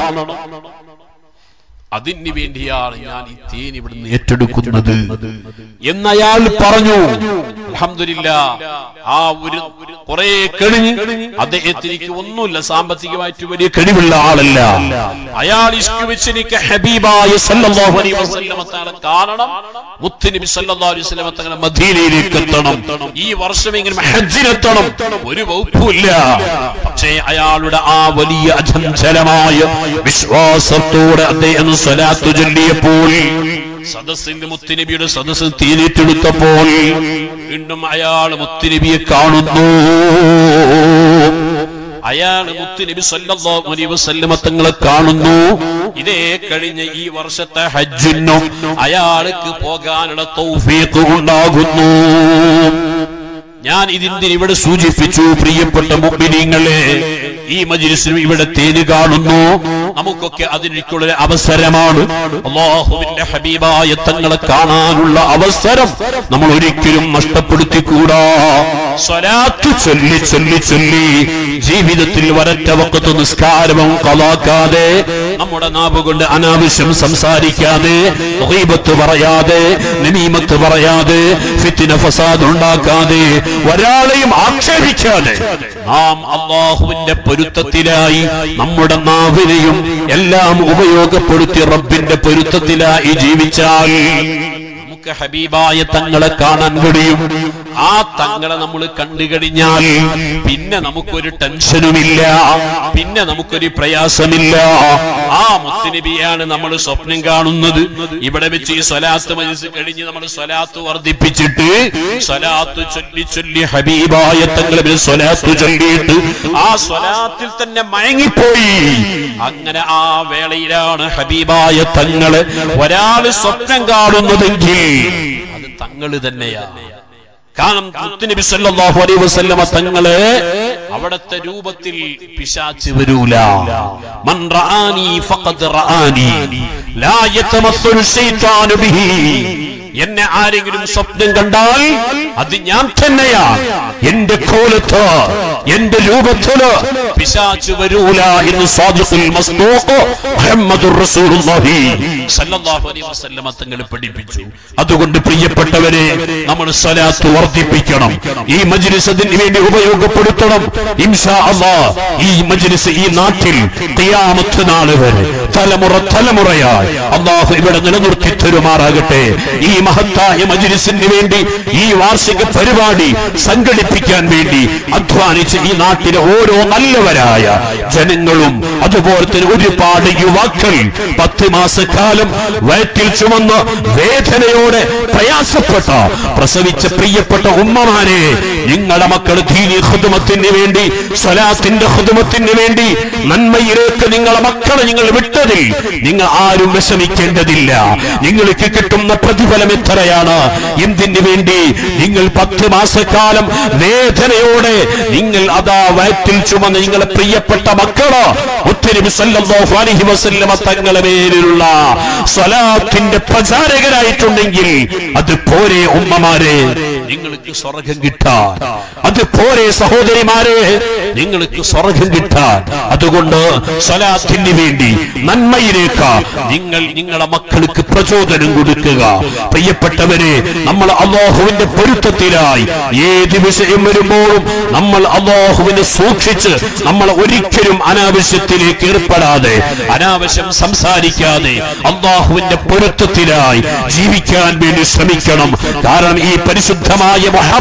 അതിന് വേണ്ടിയാണ് ഞാൻ ഈ തേൻ ഇവിടുന്ന് ഏറ്റെടുക്കുന്നത് എന്നയാൾ പറഞ്ഞു. അൽഹംദുലില്ലാഹ്, ആ ഒരു കുറെ കഴിഞ്ഞ് അദ്ദേഹത്തിന് ഒന്നുമില്ല, സാമ്പത്തികമായിട്ട് വലിയ കഴിവുള്ള ആളല്ല. അയാൾ ഇഷ്ക് വെച്ച് എനിക്ക് ഹബീബായ സല്ലല്ലാഹു അലൈഹി വസല്ലമ തങ്ങളെ കാണണം, മുത്തുനബി സല്ലല്ലാഹു അലൈഹി വസല്ലമ തങ്ങളെ മദീനയിലേക്ക് എത്തണം, ഈ വർഷമെങ്കിലും ഹജ്ജിനെത്തണം, ഒരു വകുപ്പില്ല. പക്ഷേ അയാളുടെ ആ വലിയ അചഞ്ചലമായ വിശ്വാസത്തോടെ അദ്ദേഹം സ്വലാത്ത് ചൊല്ലിയപ്പോൾ സദസ്സിന്റെ മുത്തുനബിയുടെ സദസ്സ് തീരെടുത്തപ്പോൾ വീണ്ടും അയാൾ മുത്തുനബിയെ കാണുന്നു. അയാൾ മുത്തുനബി സല്ലല്ലാഹു അലൈഹി വസല്ലമ തങ്ങളെ കാണുന്നു. ഇതേ കഴിഞ്ഞ ഈ വർഷത്തെ ഹജ്ജിനും അയാൾക്ക് പോകാനുള്ള തൗഫീഖ് ഉണ്ടാകുന്നു. ഞാൻ ഇതിന്റെ ഇവിടെ സൂചിപ്പിച്ചു, പ്രിയപ്പെട്ട മുഅ്മിനീങ്ങളെ, ഈ മജ്ലിസിലും ഇവിടെ തേന് കാണുന്നു. നമുക്കൊക്കെ അതിനുള്ള അവസരമാണ്. അല്ലാഹുവിന്റെ ഹബീബായ തങ്ങളെ കാണാനുള്ള അവസരം നമ്മൾ ഒരിക്കലും നഷ്ടപ്പെടുത്തിക്കൂടാ. സ്വലാത്ത് ചൊല്ലി ജീവിതത്തിൽ ഒരൊറ്റ വഖത്ത് നിസ്കാരവും ഖളാക്കാതെ, നമ്മുടെ നാവ് കൊണ്ട് അനാവശ്യം സംസാരിക്കാതെ, ഗീബത്ത് പറയാതെ, നമീമത്ത് പറയാതെ, ഫിത്ന ഫസാദ് ഉണ്ടാക്കാതെ, ഒരാളെയും ആക്ഷേപിക്കാതെ നാം അല്ലാഹുവിന്റെ പൊരുത്തത്തിലായി നമ്മുടെ നാവിനെയും എല്ലാം ഉപയോഗപ്പെടുത്തി റബ്ബിന്റെ പൊരുത്തത്തിലായി ജീവിച്ചാൽ നമുക്ക് ഹബീബായ തങ്ങളെ കാണാൻ കഴിയും. ആ തങ്ങളെ നമ്മൾ കണ്ടു കഴിഞ്ഞാൽ പിന്നെ നമുക്കൊരു ടെൻഷനുമില്ല, പിന്നെ നമുക്കൊരു പ്രയാസമില്ല. ആ മുത്തുനബിയാണ് നമ്മൾ സ്വപ്നം കാണുന്നത്. ഇവിടെ വെച്ച് ഈ സ്വലാത്ത് മജ്ലിസ് കഴിഞ്ഞ് നമ്മൾ സ്വലാത്ത് വർദ്ധിപ്പിച്ചിട്ട് സ്വലാത്ത് ചൊല്ലി ഹബീബായ തങ്ങളെ സ്വലാത്ത് ചൊല്ലിയിട്ട് ആ സ്വലാത്തിൽ തന്നെ മയങ്ങിപ്പോയി. അങ്ങനെ ആ വേളയിലാണ് ഹബീബായ തങ്ങളെ ഒരാൾ സ്വപ്നം കാണുന്നതെങ്കിൽ അത് തങ്ങള് തന്നെയാണ്. കാരണം മുത്തുനബി സല്ലല്ലാഹു അലൈഹി വസല്ലമ തങ്ങളെ അവിടത്തെ രൂപത്തിൽ പിശാച് വരൂല. മൻ റആനി ഫഖദ് റആനി ലാ യതമസ്സലു ശൈത്താനു ബിഹി. എന്നെ ആരെങ്കിലും സ്വപ്നം കണ്ടാൽ അത് ഞാൻ തന്നെയാണ്. എന്റെ കോലത്ത്, എന്റെ രൂപത്തില് പിശാച് വരൂല എന്ന് സാദിഖുൽ മസ്ദൂഖ് മുഹമ്മദുർ റസൂലുള്ളാഹി സല്ലല്ലാഹു അലൈഹി വസല്ലമ തങ്ങൾ പഠിപ്പിച്ചു. അതുകൊണ്ട് പ്രിയപ്പെട്ടവരെ, നമ്മൾ സ്വലാത്ത് വർദ്ധിപ്പിക്കണം. ഈ മജ്ലിസ് അതിന് വേണ്ടി ഉപയോഗപ്പെടുത്തണം. ഇൻഷാ അല്ലാഹ് ഈ മജ്ലിസ് ഈ നാട്ടിൽ ഖിയാമത്ത് നാൾ വരെ തലമുറയായി അല്ലാഹു ഇവിടെ നിലനിർത്തി തരുമാറാകട്ടെ. ഈ മഹത്തായ മജ്‌ലിസിന് വേണ്ടി ഈ വാർഷിക പരിപാടി സംഘടിപ്പിക്കാൻ വേണ്ടി അധ്വാനിച്ച ഈ നാട്ടിലെ ഓരോ നല്ലവരായ ജനങ്ങളും അതുപോലെ തന്നെ ഒരുപാട് യുവാക്കൾ 10 മാസക്കാലം വയറ്റിൽ ചുമന്ന് വേദനയോടെ പ്രയാസപ്പെട്ട പ്രസവിച്ച പ്രിയപ്പെട്ട ഉമ്മമാരെ, നിങ്ങളുടെ മക്കൾ ദീനി ഖുദ്മത്തിന് വേണ്ടി, സ്വലാത്തിന്റെ ഖുദ്മത്തിന് വേണ്ടി നന്മയിലേക്ക് നിങ്ങളെ മക്കളെ നിങ്ങൾ വിട്ടതിൽ നിങ്ങൾ ആരും വിഷമിക്കേണ്ടതില്ല. നിങ്ങൾക്ക് കിട്ടുന്ന പ്രതിഫലം എത്രയാണ്? എന്തിനു വേണ്ടി? നിങ്ങൾ 10 മാസക്കാലം വേദനയോടെ നിങ്ങൾ അതാ വയറ്റിൽ ചുമന്ന് നിങ്ങളെ പ്രിയപ്പെട്ട മക്കള് മുത്തുനബി സല്ലല്ലാഹു അലൈഹി വസല്ലമ തങ്ങളുടെ പേരിലുള്ള സ്വലാത്തിന്റെ പ്രചാരകരായിട്ടുണ്ടെങ്കിൽ അത് പോരെ ഉമ്മമാരെ, നിങ്ങൾക്ക് സ്വർഗ്ഗം കിട്ടാൻ. അത് പോരെ സഹോദരിമാരെ, നിങ്ങൾക്ക് സ്വർഗ്ഗം കിട്ടാൻ. അതുകൊണ്ട് സ്വലാത്തിന് വേണ്ടി നന്മയിലേക്ക് നിങ്ങളുടെ മക്കൾക്ക് പ്രചോദനം കൊടുക്കുക. പ്രിയപ്പെട്ടവരെ, നമ്മൾ അല്ലാഹുവിന്റെ പൊരുത്തത്തിലായി ഏത് വിഷയം വരുമ്പോഴും നമ്മൾ അല്ലാഹുവിനെ സൂക്ഷിച്ച് നമ്മൾ ഒരിക്കലും അനാവശ്യത്തിലേക്ക് ഏർപ്പെടാതെ, അനാവശ്യം സംസാരിക്കാതെ അല്ലാഹുവിന്റെ പൊരുത്തത്തിലായി ജീവിക്കാൻ വേണ്ടി ശ്രമിക്കണം. കാരണം ഈ പരിശുദ്ധമായ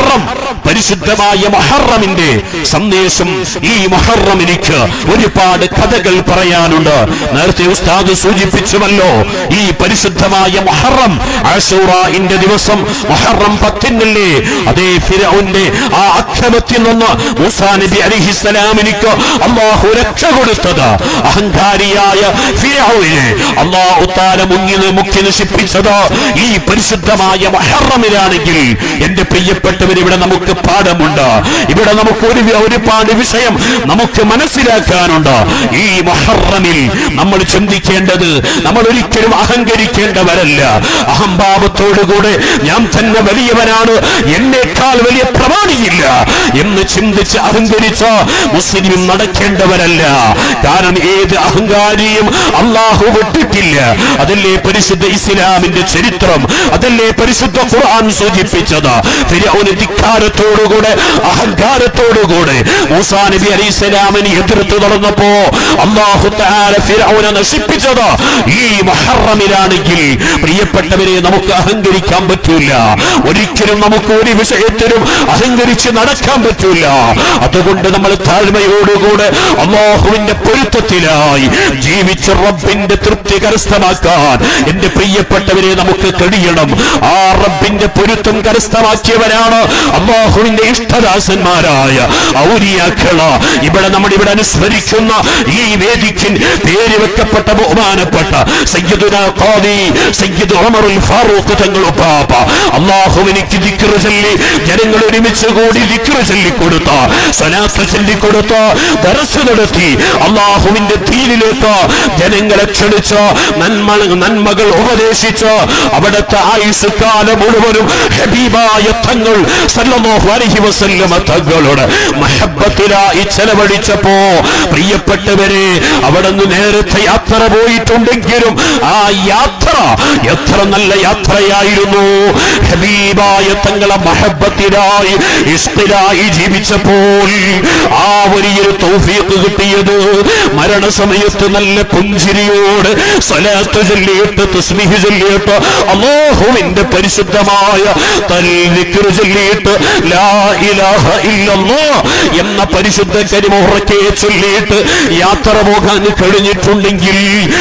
മുഹറമിന്റെ സന്ദേശം, ഈ മുഹറം എനിക്ക് ഒരുപാട് കഥകൾ പറയാനുണ്ട്. നേരത്തെ ഉസ്താദ് സൂചിപ്പിച്ചുവല്ലോ, ഈ പരിശുദ്ധമായ മുഹറം ആശൂറാഇന്റെ ദിവസം മുഹറം 10-നല്ലേ അതേ ഫിർഔന്റെ ആ അക്രമത്തിൽ നിന്ന് മൂസാ നബി അലൈഹിസ്സലാമിനിക്ക് അല്ലാഹു രക്ഷ കൊടുത്തത്, അഹങ്കാരിയായ ഫിർഔനെ അല്ലാഹു തആല മുക്കി നശിപ്പിച്ചത് ഈ പരിശുദ്ധമായ മുഹറമിലാണെങ്കിൽ എന്റെ പ്രിയപ്പെട്ടവർ, ഇവിടെ നമുക്ക് പാഠമുണ്ട്. ഇവിടെ നമുക്ക് ഒരുപാട് വിഷയം നമുക്ക് മനസ്സിലാക്കാനുണ്ട്. ഈ മുഹറമിൽ നമ്മൾ ചിന്തിക്കേണ്ടത്, നമ്മൾ ഒരിക്കലും അഹങ്കരിക്കേണ്ടവരല്ല. അഹംഭാവത്തോടുകൂടെ ഞാൻ തന്നെ വലിയവനാണ്, എന്നേക്കാൾ വലിയ പ്രമാണിയില്ല എന്ന് ചിന്തിച്ച് അഹങ്കരിച്ച മുസ്ലിം നടക്കേണ്ടവരല്ല. കാരണം ഏത് അഹങ്കാരിയും അല്ലാഹു വിട്ടിട്ടില്ല. അതല്ലേ പരിശുദ്ധ ഇസ്ലാമിന്റെ ചരിത്രം, അതല്ലേ പരിശുദ്ധ ഖുർആൻ സൂചിപ്പിച്ചത്. ഫിർഔൻ ധിക്കാരത്തോടുകൂടെ അഹങ്കാരത്തോടുകൂടെ മൂസാ നബി അലൈഹിസ്സലാമിനെ എതിർത്ത് നടന്നപ്പോ അല്ലാഹു തആല ഫിർഔനെ നശിപ്പിച്ചത് ഈ മുഹറമിലാണെങ്കിൽ പ്രിയപ്പെട്ടവരെ, നമുക്ക് അഹങ്കരിക്കാൻ പറ്റൂല. ഒരിക്കലും നമുക്ക് ഒരു വിഷയത്തിലും അഹങ്കരിച്ച് നടക്കാൻ പറ്റൂല. അതുകൊണ്ട് നമ്മൾ താഴ്മയോടുകൂടെ അല്ലാഹുവിന്റെ പൊരുത്തത്തിലായി ജീവിച്ച് റബ്ബിന്റെ തൃപ്തി കരസ്ഥമാക്കാൻ എന്റെ പ്രിയപ്പെട്ടവരെ നമുക്ക് കഴിയണം. ആ റബ്ബിന്റെ പൊരുത്തം കരസ്ഥമാക്കിയവരാണ് അല്ലാഹുവിന്റെ ഇഷ്ടദാസന്മാരായ ഔലിയാക്കള്. ഇവിടെ നമ്മളിവിടെ അനുസ്മരിക്കുന്ന ഈ വേദിക്ക് പേര് വെക്കപ്പെട്ട ബഹുമാനപ്പെട്ട സയ്യിദുനാ ഖാദി സയ്യിദ് ഉമറുൽ ഫാറൂഖ് തങ്ങൾ ഉപ്പാപ്പ അല്ലാഹുവിനിക്ക് ദിക്ർ ചൊല്ലി ജനങ്ങൾ ഒരുമിച്ച് കൂടി ദിക്ർ ചൊല്ലിക്കൊടുത്ത, സ്വലാത്ത് ചൊല്ലിക്കൊടുത്ത, ദർസ് നടത്തി അല്ലാഹുവിന്റെ ദീനിലേക്ക് ജനങ്ങളെ ക്ഷണിച്ച് നന്മകൾ ഉപദേശിച്ച് അവിടുത്തെ ആയുസ് കാലം മുഴുവനും ഹബീബായ തങ്ങൾ സല്ലല്ലാഹു അലൈഹി വസല്ലമ തങ്ങളുടെ മഹബ്ബത്തിലായി ചെലവഴിച്ചപ്പോ പ്രിയപ്പെട്ടവരെ, അവിടുന്ന് നേരത്തെ യാത്ര പോയിട്ടുണ്ടെങ്കിലും ആ യാത്ര എത്ര നല്ല യാത്രയായിരുന്നു. ഹബീബായ തങ്ങളെ മഹബ്ബത്തിലായി ഇഷ്ടിലായി ജീവിച്ചപ്പോൾ ആ വലിയൊരു തൗഫീഖ് കിട്ടിയത് മരണസമയത്ത് നല്ല പുഞ്ചിരിയോട് സ്വലാത്ത് ചൊല്ലിയിട്ട് തസ്ബീഹ് ചൊല്ലിയിട്ട് അല്ലാഹുവിന്റെ പരിശുദ്ധമായ ദിക്ർ ചൊല്ലിയിട്ട് ലാ ഇലാഹ ഇല്ലല്ലാഹ് എന്ന പരിശുദ്ധ കലിമ ഉറക്കെ ചൊല്ലിയിട്ട് യാത്ര പോകാൻ കഴിഞ്ഞിട്ടുണ്ടെങ്കിൽ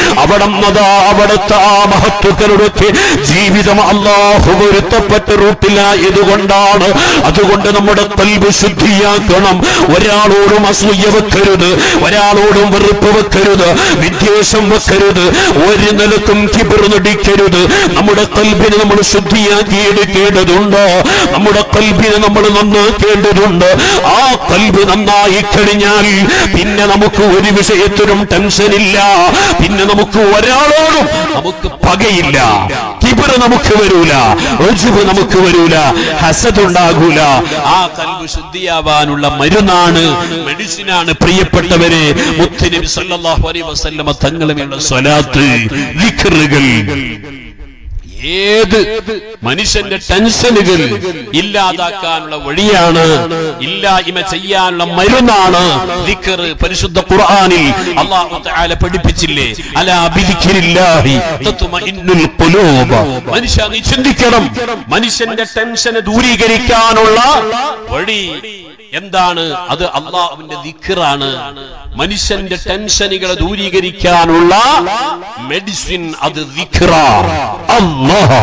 അവിടുത്തെ ആ മഹത്വക്കളുടെ ജീവിതം അല്ലാഹു പൊരുത്തപ്പെട്ട റൂട്ടിലായതുകൊണ്ടാണ്. അതുകൊണ്ട് നമ്മുടെ ഖൽബ് ശുദ്ധിയാക്കണം. ഒരാളോടും അസൂയ വെക്കരുത്, ഒരാളോടും വെറുപ്പ് വെക്കരുത്, വിദ്വേഷം വെക്കരുത്, ഒരു നിലക്കും കിബർ നടിക്കരുത്. നമ്മുടെ ഖൽബിനെ നമ്മൾ ശുദ്ധിയാക്കി എടുക്കേണ്ടതുണ്ട്. നമ്മുടെ ഖൽബിനെ നമ്മൾ നന്നാക്കേണ്ടതുണ്ട്. ആ ഖൽബ് നന്നായി കഴിഞ്ഞാൽ പിന്നെ നമുക്ക് ഒരു വിഷയത്തിനും ടെൻഷനില്ല. പിന്നെ നമുക്ക് ഒരാളോടും നമുക്ക് പകയില്ല, കിബർ നമുക്ക് വരൂല, ഉജ്ബ് നമുക്ക് വരൂല, ഹസദ് ഉണ്ടാകൂല. ആ ഖൽബ് ശുദ്ധിയാവാനുള്ള മരുന്നാണ്, മെഡിസിനാണ് പ്രിയപ്പെട്ടവരെ മുത്തുനബി സല്ലല്ലാഹു അലൈഹി വസല്ലമ തങ്ങളുടെയുള്ള സ്വലാത്ത്, ദിക്റുകൾ. ഏത് മനുഷ്യന്റെ ടെൻഷനുകൾ ഇല്ലാതാക്കാനുള്ള വഴിയാണ്, ഇല്ലായ്മ ചെയ്യാനുള്ള മരുന്നാണ് ദിക്ർ. പരിശുദ്ധ ഖുർആനിൽ അല്ലാഹു തആല പഠിപ്പിച്ചില്ലേ, അലാ ബിദിക്രില്ലാഹി തത്മഇന്നുൽ ഖുലൂബ്. മനുഷ്യ നീ ചിന്തിക്കണം, മനുഷ്യന്റെ ടെൻഷനെ ദൂരീകരിക്കാനുള്ള വഴി എന്താണ്? അത് അല്ലാഹുവിന്റെ ദിക്റാണ്. മനുഷ്യന്റെ ടെൻഷനുകളെ ദൂരീകരിക്കാനുള്ള മെഡിസിൻ അത് ദിക്റാണ്. അല്ലാഹ്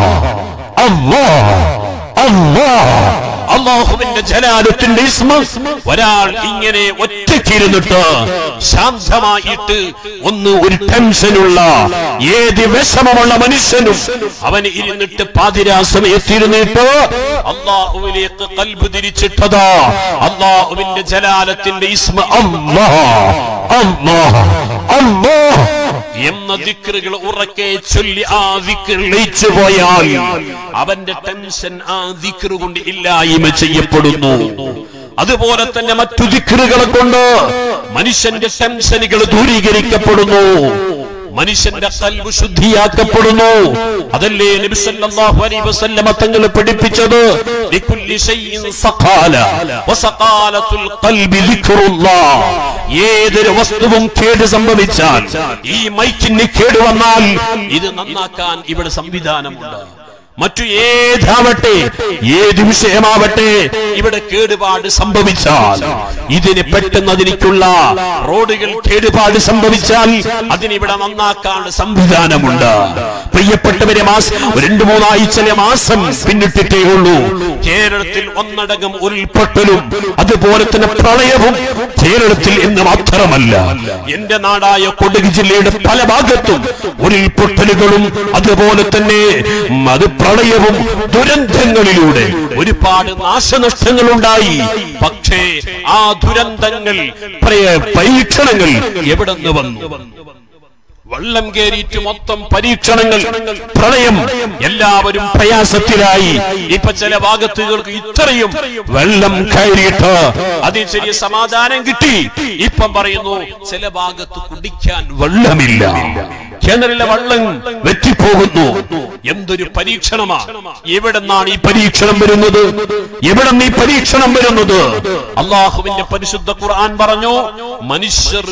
അല്ലാഹ് അല്ലാഹ്. അല്ലാഹുവിന്റെ ജലാലത്തിന്റെ ഇസ്മ ഒരാൾ ഇങ്ങനെ ഒറ്റയ്ക്കിരുന്നിട്ട് ശാന്തമായിട്ട് ഒരു ടെൻഷനുള്ള ഏത് വിഷമമുള്ള മനുഷ്യനും അവൻ ഇരുന്നിട്ട് പാതിരാ സമയത്തിരുന്നിട്ട് അല്ലാഹുവിലേക്ക് ഖൽബ് തിരിച്ചിട്ടതാ അല്ലാഹുവിന്റെ ജലാലത്തിന്റെ ഇസ്മ അല്ലാഹ് അല്ലാഹ് അല്ലാഹ് എന്ന ദിക്റുകൾ ഉറക്കെ ചൊല്ലി ആ ദിക്ർ ലയിച്ചു പോയാൽ അവന്റെ ടെൻഷൻ ആ ദിക്ർ കൊണ്ട് ഇല്ലായ്മ ചെയ്യപ്പെടുന്നു. അതുപോലെ തന്നെ മറ്റു ദിക്റുകളെ കൊണ്ട് മനുഷ്യന്റെ ടെൻഷനുകൾ ദൂരീകരിക്കപ്പെടുന്നു, മനുഷ്യന്റെ ഖൽബ് ശുദ്ധിയാക്കപ്പെടുന്നു. അതല്ലേ നബി സല്ലല്ലാഹു അലൈഹി വസല്ലമ തങ്ങൾ പഠിപ്പിച്ചത്, ലികുല്ലി ശൈഇൻ സഖാല വസഖാലത്തുൽ ഖൽബി ദിക്റുല്ലാഹ്. ഏതൊരു വസ്തുവും കേട് സംഭവിച്ചാൽ, ഈ മൈക്കിന് കേട് വന്നാൽ ഇത് നന്നാക്കാൻ ഇവിടെ സംവിധാനമുണ്ട്. മറ്റു ഏതാവട്ടെ, ഏത് വിഷയമാവട്ടെ, ഇവിടെ കേടുപാട് സംഭവിച്ചാൽ ഇതിന് പെട്ടെന്ന് അതിലേക്കുള്ള റോഡുകൾ കേടുപാട് സംഭവിച്ചാൽ അതിനിവിടെ നന്നാക്കാനുള്ള സംവിധാനമുണ്ട്. പ്രിയപ്പെട്ടവരെ, 2-3 ആഴ്ച മാസം പിന്നിട്ടിട്ടേ ഉള്ളൂ കേരളത്തിൽ ഒന്നടങ്കം ഉരുൾപൊട്ടലും അതുപോലെ തന്നെ പ്രളയവും. കേരളത്തിൽ എന്ന് മാത്രമല്ല, എന്റെ നാടായ കൊടക് ജില്ലയുടെ പല ഭാഗത്തും ഉരുൾപൊട്ടലുകളും അതുപോലെ തന്നെ അത് പ്രളയവും ദുരന്തങ്ങളിലൂടെ ഒരുപാട് നാശനഷ്ടങ്ങൾ ഉണ്ടായി. പക്ഷേ ആ ദുരന്തങ്ങൾ, പരീക്ഷണങ്ങൾ എവിടെ നിന്ന് വന്നു? വെള്ളം കേറിയിട്ട് മൊത്തം പരീക്ഷണങ്ങൾ, പ്രളയം, എല്ലാവരും പ്രയാസത്തിലായി. ഇപ്പൊ ചില ഭാഗത്തുകൾക്ക് ഇത്രയും വെള്ളം കയറിയിട്ട് അതിന് ചെറിയ സമാധാനം കിട്ടി. ഇപ്പം പറയുന്നു ചില ഭാഗത്ത് കുടിക്കാൻ വെള്ളമില്ല, കിണറിലെ വെള്ളം വെറ്റിപ്പോകുന്നു. എന്തൊരു പരീക്ഷണമാണ്! എവിടെ നിന്നാണ് ഈ പരീക്ഷണം വരുന്നത്? എവിടെ നിന്ന് ഈ പരീക്ഷണം വരുന്നത്? അള്ളാഹുവിന്റെ പരിശുദ്ധ ഖുർആൻ പറഞ്ഞു, മനുഷ്യർ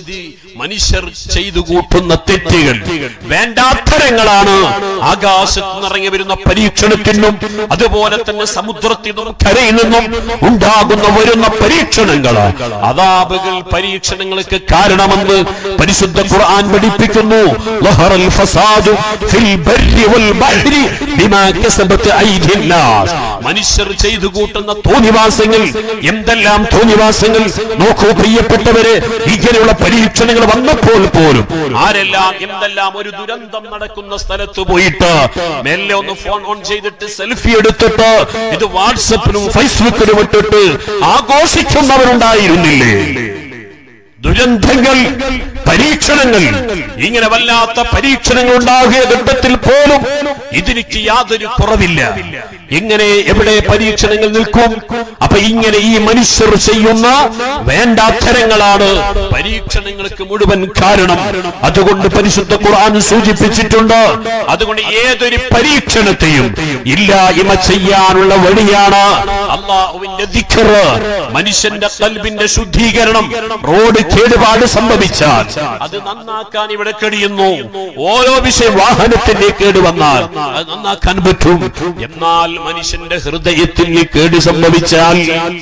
ചെയ്തു കൂട്ടുന്ന തെറ്റുകൾ, വേണ്ടാത്തരങ്ങളാണ് ആകാശത്ത് നിന്നിറങ്ങി വരുന്ന പരീക്ഷണത്തിനും അതുപോലെ തന്നെ സമുദ്രത്തിൽ നിന്നും കരയിൽ നിന്നും വരുന്ന പരീക്ഷണങ്ങൾ, അദാബുകൾ, പരീക്ഷണങ്ങൾക്ക് കാരണമെന്ന് പരിശുദ്ധ ഖുർആൻ പഠിപ്പിക്കുന്നു. ലഹറൽ ഫസാദു ഫിൽ ബർരി വൽ ബഹ്രി ബിമാ കസബത് ഐദിൻ നാസ്. മനുഷ്യർ ചെയ്തു കൂട്ടുന്ന തോന്നിവാസങ്ങൾ, എന്തെല്ലാം തോന്നിവാസങ്ങൾ നോക്കൂ പ്രിയപ്പെട്ടവരെ. ഇങ്ങനെയുള്ള പരീക്ഷണങ്ങൾ വന്നപ്പോൾ പോലും ആരെല്ലാം എന്തെല്ലാം ഒരു ദുരന്തം നടക്കുന്ന സ്ഥലത്ത് പോയിട്ട് മെല്ലെ ഒന്ന് ഫോൺ ഓൺ ചെയ്തിട്ട് സെൽഫി എടുത്തിട്ട് ഇത് വാട്സപ്പിലും ഫേസ്ബുക്കിലും ഇട്ടിട്ട് ആഘോഷിക്കുന്നവരുണ്ടായിരുന്നില്ലേ? ദുരന്തങ്ങൾ, പരീക്ഷണങ്ങൾ, ഇങ്ങനെ വല്ലാത്ത പരീക്ഷണങ്ങൾ ഉണ്ടാകിയ ഘട്ടത്തിൽ പോലും ഇതിലേക്ക് യാതൊരു കുറവില്ല. ഇങ്ങനെ എവിടെ പരീക്ഷണങ്ങൾ നിൽക്കും? അപ്പൊ ഇങ്ങനെ ഈ മനുഷ്യർ ചെയ്യുന്ന വേണ്ടാത്തരങ്ങളാണ് പരീക്ഷണങ്ങൾക്ക് മുഴുവൻ കാരണം. അതുകൊണ്ട് പരിശുദ്ധ ഖുർആൻ സൂചിപ്പിച്ചിട്ടുണ്ട്. അതുകൊണ്ട് ഏതൊരു പരീക്ഷണത്തെയും ഇല്ലായ്മ ചെയ്യാനുള്ള വഴിയാണ് അല്ലാഹുവിന്റെ ദിക്ർ. മനുഷ്യന്റെ ഖൽബിന്റെ ശുദ്ധീകരണം. റോഡ് കേടുപാട് സംഭവിച്ചാൽ അത് നന്നാക്കാൻ ഇവിടെ കഴിയുന്നു. ഓരോ വിഷയം, വാഹനത്തിന്റെ കേട് വന്നാൽ അത് നന്നാക്കാൻ പറ്റും. എന്നാൽ മനുഷ്യന്റെ ഹൃദയത്തിൽ കേട് സംഭവിച്ചാൽ,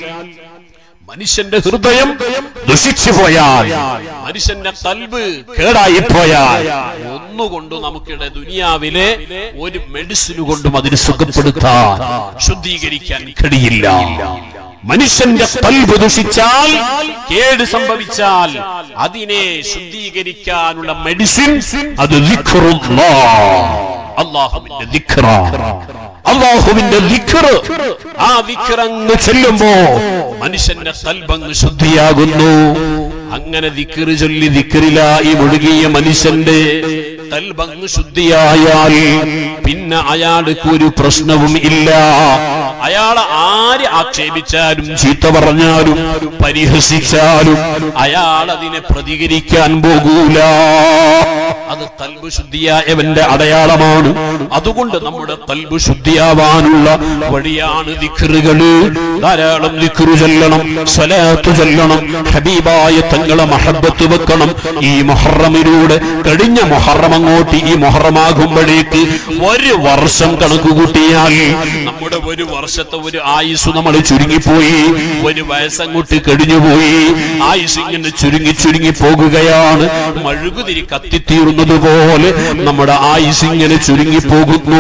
മനുഷ്യന്റെ ഹൃദയം ദുഷിച്ചു പോയാൽ, മനുഷ്യന്റെ ഖൽബ് കേടായി പോയാൽ, ഒന്നുകൊണ്ട് നമുക്കിടെ ദുനിയാവിലെ ഒരു മെഡിസിൻ കൊണ്ടും അതിന് സുഖപ്പെടുത്താൻ, ശുദ്ധീകരിക്കാൻ കഴിയില്ല. മനുഷ്യന്റെ ഖൽബ് ദുഷിച്ചാൽ, കേട് സംഭവിച്ചാൽ അതിനെ ശുദ്ധീകരിക്കാനുള്ള മെഡിസിൻ അത് ദിക്റുല്ലാഹ്, അല്ലാഹുവിന്റെ ദിക്റാണ്. അല്ലാഹുവിന്റെ ദിക്ർ, ആ ദിക്ർ അങ്ങ് ചൊല്ലുമ്പോ മനുഷ്യന്റെ ഖൽബ് അങ്ങ് ശുദ്ധിയാകുന്നു. അങ്ങനെ ദിക്ർ ചൊല്ലി ദിക്റിലായി മുഴുകിയ മനുഷ്യന്റെ ഖൽബ് അങ്ങ് ശുദ്ധിയായാൽ പിന്നെ അയാൾക്ക് ഒരു പ്രശ്നവും ഇല്ല. അയാളെ ആര് ആക്ഷേപിച്ചാലും ചീത്ത പറഞ്ഞാലും പരിഹസിച്ചാലും അയാൾ അതിനെ പ്രതികരിക്കാൻ പോകൂല. അത് ഖൽബ് ശുദ്ധിയായവന്റെ അടയാളമാണ്. അതുകൊണ്ട് നമ്മുടെ ഖൽബ് ശുദ്ധിയാവാനുള്ള വഴിയാണ് ദിക്റുകള്. ധാരാളം ദിക്റ് ചൊല്ലണം, സ്വലാത്ത് ചൊല്ലണം, ഹബീബായ തങ്ങളെ മഹബ്ബത്ത് വെക്കണം. ഈ മുഹറമിലൂടെ കഴിഞ്ഞ മുഹറം അങ്ങോട്ട് ഈ മുഹറമാകുമ്പോഴേക്ക് ഒരു വർഷം കണക്ക് കൂട്ടിയാൽ നമ്മുടെ ഒരു വർഷത്തെ ഒരു ആയുസ് നമ്മൾ ചുരുങ്ങിപ്പോയി. ഒരു വയസ്സങ്ങോട്ട് കഴിഞ്ഞുപോയി. ആയുസ് ഇങ്ങനെ ചുരുങ്ങി ചുരുങ്ങി പോകുകയാണ്. മഴുകുതിരി കത്തിത്തീർന്നത് പോലെ നമ്മുടെ ആയുസ് ഇങ്ങനെ ചുരുങ്ങി പോകുന്നു.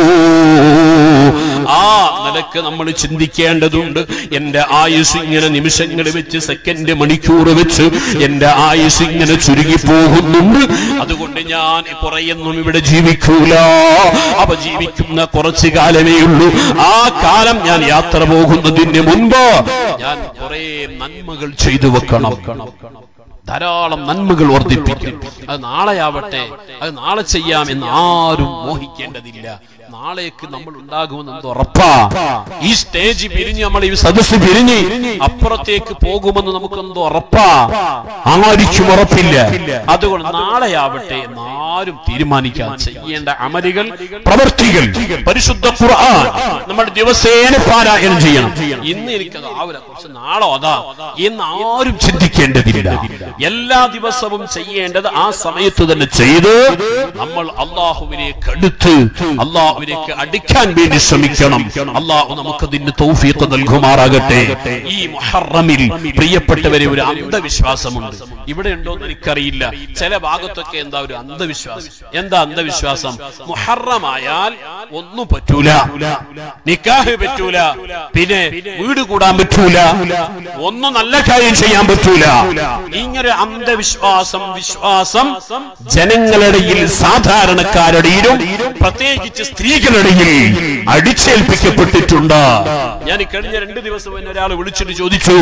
ആ നിലക്ക് നമ്മൾ ചിന്തിക്കേണ്ടതുണ്ട്. എന്റെ ആയുസ് ഇങ്ങനെ നിമിഷങ്ങൾ വെച്ച്, സെക്കൻഡ്, മണിക്കൂർ വെച്ച് എന്റെ ആയുസ് ഇങ്ങനെ ചുരുങ്ങി പോകുന്നുണ്ട്. അതുകൊണ്ട് ഞാൻ കുറെയൊന്നും ഇവിടെ ജീവിക്കൂല. അപ്പൊ ജീവിക്കുന്ന കുറച്ചു കാലമേ ഉള്ളൂ. ആ കാലം ഞാൻ യാത്ര പോകുന്നതിന് മുൻപ് ഞാൻ കുറെ നന്മകൾ ചെയ്തു വെക്കണം. ധാരാളം നന്മകൾ വർദ്ധിപ്പിക്കും. അത് നാളെയാവട്ടെ, അത് നാളെ ചെയ്യാം എന്ന് ആരും മോഹിക്കേണ്ടതില്ല. നാളേക്ക് നമ്മൾ ഉണ്ടാകുമെന്ന് എന്ത് ഉറപ്പാ? ഈ സ്റ്റേജ് പിരിഞ്ഞ്, നമ്മൾ ഈ സദസ്സ് പിരിഞ്ഞ് അപ്പുറത്തേക്ക് പോകുമെന്ന് നമുക്കെന്ത് ഉറപ്പാ? ആർക്കും ഉറപ്പില്ല. അതുകൊണ്ട് നാളെയാവട്ടെ എന്നാരും തീരുമാനിക്കാൻ ചെയ്യേണ്ട അമലുകൾ, പ്രവൃത്തികൾ, പരിശുദ്ധ ഖുർആൻ നമ്മൾ ദിവസേന പാരായണം ചെയ്യണം. ഇന്ന് എനിക്കത് ആവില്ല, കുറച്ച് നാളോ അതാ എന്ന് ആരും ചിന്തിക്കേണ്ടതില്ല. എല്ലാ ദിവസവും ചെയ്യേണ്ടത് ആ സമയത്ത് തന്നെ ചെയ്ത് നമ്മൾ അള്ളാഹുവിലേക്ക് അടുത്ത് അള്ളാഹുവിലേക്ക് അടുക്കാൻ വേണ്ടി ശ്രമിക്കണം. അള്ളാഹു നമുക്കതിന് തൗഫീഖ് നൽകുമാറാകട്ടെ. ഈ മുഹറമിൽ പ്രിയപ്പെട്ടവരെ ഒരു അന്ധവിശ്വാസമുണ്ട്. ഇവിടെ ഉണ്ടോന്ന് എനിക്കറിയില്ല. ചില ഭാഗത്തൊക്കെ എന്താ ഒരു അന്ധവിശ്വാസം. എന്താ അന്ധവിശ്വാസം? മുഹറമായാൽ ഒന്നും പറ്റൂല, നിക്കാഹ് പറ്റൂല, പിന്നെ വീട് കൂടാൻ പറ്റൂല, ഒന്നും നല്ല കാര്യം ചെയ്യാൻ പറ്റൂല. ഇങ്ങനെ അന്ധവിശ്വാസം വിശ്വാസം ജനങ്ങളിടയിൽ, സാധാരണക്കാരുടെയിലും പ്രത്യേകിച്ച് സ്ത്രീകളുടെയിൽ അടിച്ചേൽപ്പിക്കപ്പെട്ടിട്ടുണ്ട്. ഞാൻ കഴിഞ്ഞ 2 ദിവസം എന്നെ ഒരാൾ വിളിച്ചിട്ട് ചോദിച്ചു,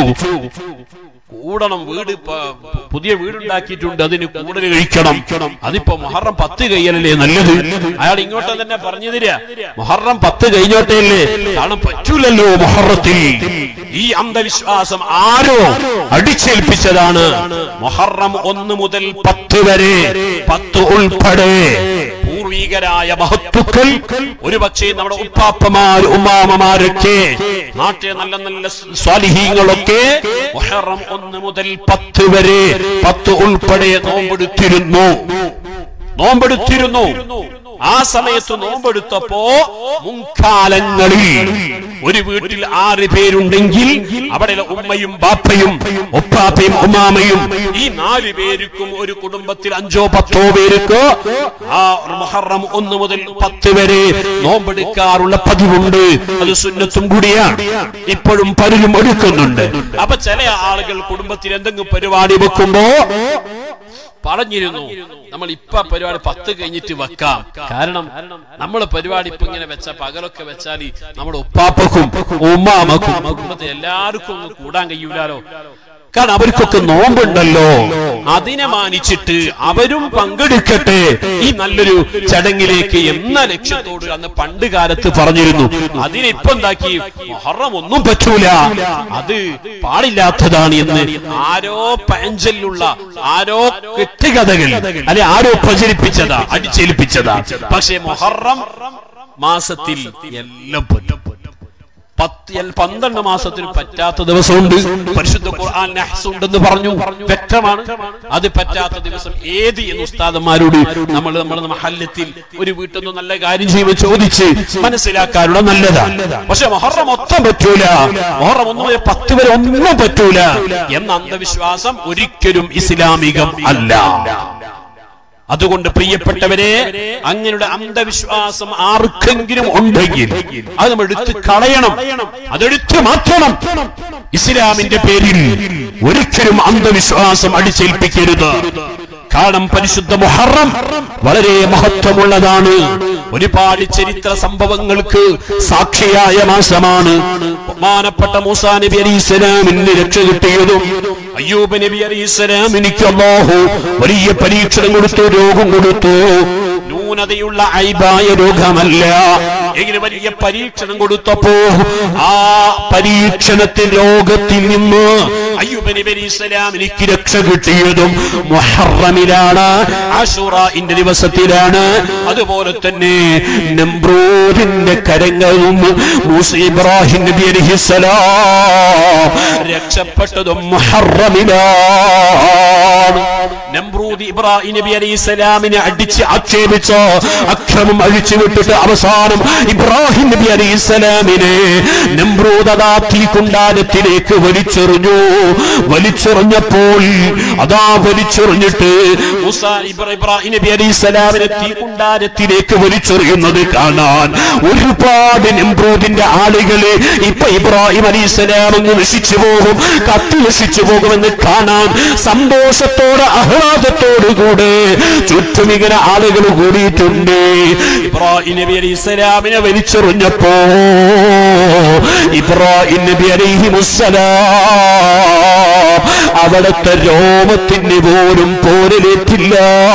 കൂടണം, വീട് പുതിയ വീടുണ്ടാക്കിയിട്ടുണ്ട്, അതിന് കൂടൽ കഴിക്കണം. അതിപ്പോ മുഹറം 10 കഴിയലല്ലേ നല്ലത്? അയാൾ ഇങ്ങോട്ട് തന്നെ പറഞ്ഞു തരിക, മുഹറം 10 കഴിഞ്ഞോട്ടേല്ലേ, കാരണം പറ്റൂലല്ലോ മുഹറത്തിൽ. ഈ അന്ധവിശ്വാസം ആരോ അടിച്ചേൽപ്പിച്ചതാണ്. മുഹറം 1 മുതൽ 10 വരെ, 10 ഉൾപ്പെടെ പൂർവീകരായ മഹത്തുക്കൾ, ഒരുപക്ഷെ നമ്മുടെ ഉപ്പാപ്പമാർ, ഉമ്മാമമാരൊക്കെ, നാട്ടിലെ നല്ല നല്ല സ്വാലിഹീങ്ങളൊക്കെ മുഹറം 1 മുതൽ 10 വരെ, 10 ഉൾപ്പെടെ നോമ്പെടുത്തിരുന്നു. ആ സമയത്ത് നോമ്പെടുത്തപ്പോ മുൻകാലങ്ങളിൽ ഒരു വീട്ടിൽ 6 പേരുണ്ടെങ്കിൽ അവിടെ ഉമ്മയും ബാപ്പയും ഒപ്പാപ്പയും ഉമ്മാമയും, ഈ 4 പേർക്കും ഒരു കുടുംബത്തിൽ 5ഓ 10ഓ പേർക്ക് ആ മുഹറം 1 മുതൽ 10 വരെ നോമ്പെടുക്കാറുള്ള പതിവുണ്ട്. അത് സുന്നത്തും കൂടിയാണ്. ഇപ്പോഴും പലരും എടുക്കുന്നുണ്ട്. അപ്പൊ ചില ആളുകൾ കുടുംബത്തിൽ എന്തെങ്കിലും പരിപാടി വെക്കുമ്പോ പറഞ്ഞിരുന്നു, നമ്മൾ ഇപ്പൊ പരിപാടി 10 കഴിഞ്ഞിട്ട് വെക്കാം. കാരണം നമ്മളെ പരിപാടി ഇപ്പൊ ഇങ്ങനെ വെച്ച പകലൊക്കെ വെച്ചാൽ നമ്മുടെ ഉപ്പാപ്പക്കും ഉമ്മാമക്കും കുടുംബത്തിൽ എല്ലാവർക്കും ഒന്നും കൂടാൻ കഴിയൂലാലോ. കാരണം അവർക്കൊക്കെ നോമ്പുണ്ടല്ലോ. അതിനെ മാനിച്ചിട്ട് അവരും പങ്കെടുക്കട്ടെ ഈ നല്ലൊരു ചടങ്ങിലേക്ക് എന്ന ലക്ഷ്യത്തോട് അന്ന് പണ്ട് കാലത്ത് പറഞ്ഞിരുന്നു. അതിനിപ്പോ എന്താക്കി, മുഹറം ഒന്നും പറ്റൂല, അത് പാടില്ലാത്തതാണ് എന്ന് ആരോ പഴഞ്ചൊല്ലുള്ള ആരോ കെട്ടുകഥകൾ അല്ലെ ആരോ പ്രചരിപ്പിച്ചതാ, അടിച്ചേൽപ്പിച്ചതാ. പക്ഷെ മുഹറം മാസത്തിൽ എല്ലാം പറ്റും. 12 മാസത്തിന് പറ്റാത്ത ദിവസമുണ്ട്. പരിശുദ്ധ ഖുർആൻ നഹ്സ് ഉണ്ടെന്ന് പറഞ്ഞു, വ്യക്തമാണ്. അത് പറ്റാത്ത ദിവസം ഏത് എന്ന് ഉസ്താദന്മാരോട് നമ്മൾ നമ്മുടെ മഹല്ലത്തിൽ ഒരു വീട്ടിൽ നിന്ന് നല്ല കാര്യം ചെയ്യുമ്പോൾ ചോദിച്ച് മനസ്സിലാക്കാനുള്ള നല്ലതാണ്. പക്ഷെ മുഹറം മൊത്തം പറ്റൂല, മുഹറം 1 മുതൽ 10 വരെ ഒന്നും പറ്റൂല എന്ന അന്ധവിശ്വാസം ഒരിക്കലും ഇസ്ലാമികം അല്ല. അതുകൊണ്ട് പ്രിയപ്പെട്ടവരെ, അങ്ങനെയുള്ള അന്ധവിശ്വാസം ആർക്കെങ്കിലും ഉണ്ടെങ്കിൽ അത് നമ്മൾ എടുത്ത് കളയണം, അതെടുത്ത് മാറ്റണം. ഇസ്ലാമിന്റെ പേരിൽ ഒരിക്കലും അന്ധവിശ്വാസം അടിച്ചേൽപ്പിക്കരുത്. കാരണം പരിശുദ്ധ മുഹറം വളരെ മഹത്വമുള്ളതാണ്. ഒരുപാട് ചരിത്ര സംഭവങ്ങൾക്ക് സാക്ഷിയായ മാസമാണ്. ബഹുമാനപ്പെട്ട മൂസാ നബി അലൈഹിസ്സലാമിന് രക്ഷ കിട്ടിയതും, അയ്യൂബ് നബി അലൈഹിസ്സലാമിന് അല്ലാഹു വലിയ പരീക്ഷണം കൊടുത്തു, രോഗം കൊടുത്തു. ന്യൂനതയുള്ള ഐബായ രോഗമല്ല, ഇങ്ങനെ വലിയ പരീക്ഷണം കൊടുത്തപ്പോ ആ പരീക്ഷണത്തിൽ ലോകത്തിൽ നിന്ന് അയ്യൂബ് നബി അലൈഹിസ്സലാം എനിക്ക് രക്ഷ കിട്ടിയതും മുഹറമിലാണ്, ആശൂറയുടെ ദിവസത്തിലാണ്. അതുപോലെ തന്നെ നമ്രൂദിന്റെ കരങ്ങളും മൂസ ഇബ്രാഹിം നബി അലൈഹിസ്സലാം രക്ഷപ്പെട്ടതും മുഹറമിലാണ്. നമ്രൂദ് ഇബ്രാഹിം നബി അലൈഹിസ്സലാമിനെ അടിച്ച് ആക്ഷേപിച്ച് അക്രമം അഴിച്ചു വിട്ടിട്ട് അവസാനം ഇബ്രാഹിം നബി അലൈഹിസ്സലാമിനെ നമ്രൂദ് അതാ തീക്കുണ്ടാരത്തിലേക്ക് വലിച്ചെറിഞ്ഞപ്പോൾ അതാ വലിച്ചെറിഞ്ഞിട്ട് ഇബ്രാഹിം നബി അലൈഹിസ്സലാമിനെ തീക്കുണ്ടാരത്തിലേക്ക് വലിച്ചെറിയുന്നത് കാണാൻ ഒരുപാട് നമ്രൂദിന്റെ ആളുകളെ ഇപ്പൊ ഇബ്രാഹിം അലൈഹിസ്സലാം അങ്ങ് നശിച്ചു പോകും, കത്തി നശിച്ചു പോകുമെന്ന് കാണാൻ സന്തോഷത്തോടെ ആഹ്ലാദത്തോടുകൂടെ ചുറ്റും ഇങ്ങനെ ആളുകൾ കൂടിയിട്ടുണ്ട്. ഇബ്രാഹിം നബി അലൈഹിസ്സലാമിനെ വലിച്ചെറിഞ്ഞപ്പോ ഇബ്രാഹിം നബി അലൈഹിമുസ്സലാം അവിടുത്തെ രോമത്തിന് പോലും പോരലേറ്റില്ല.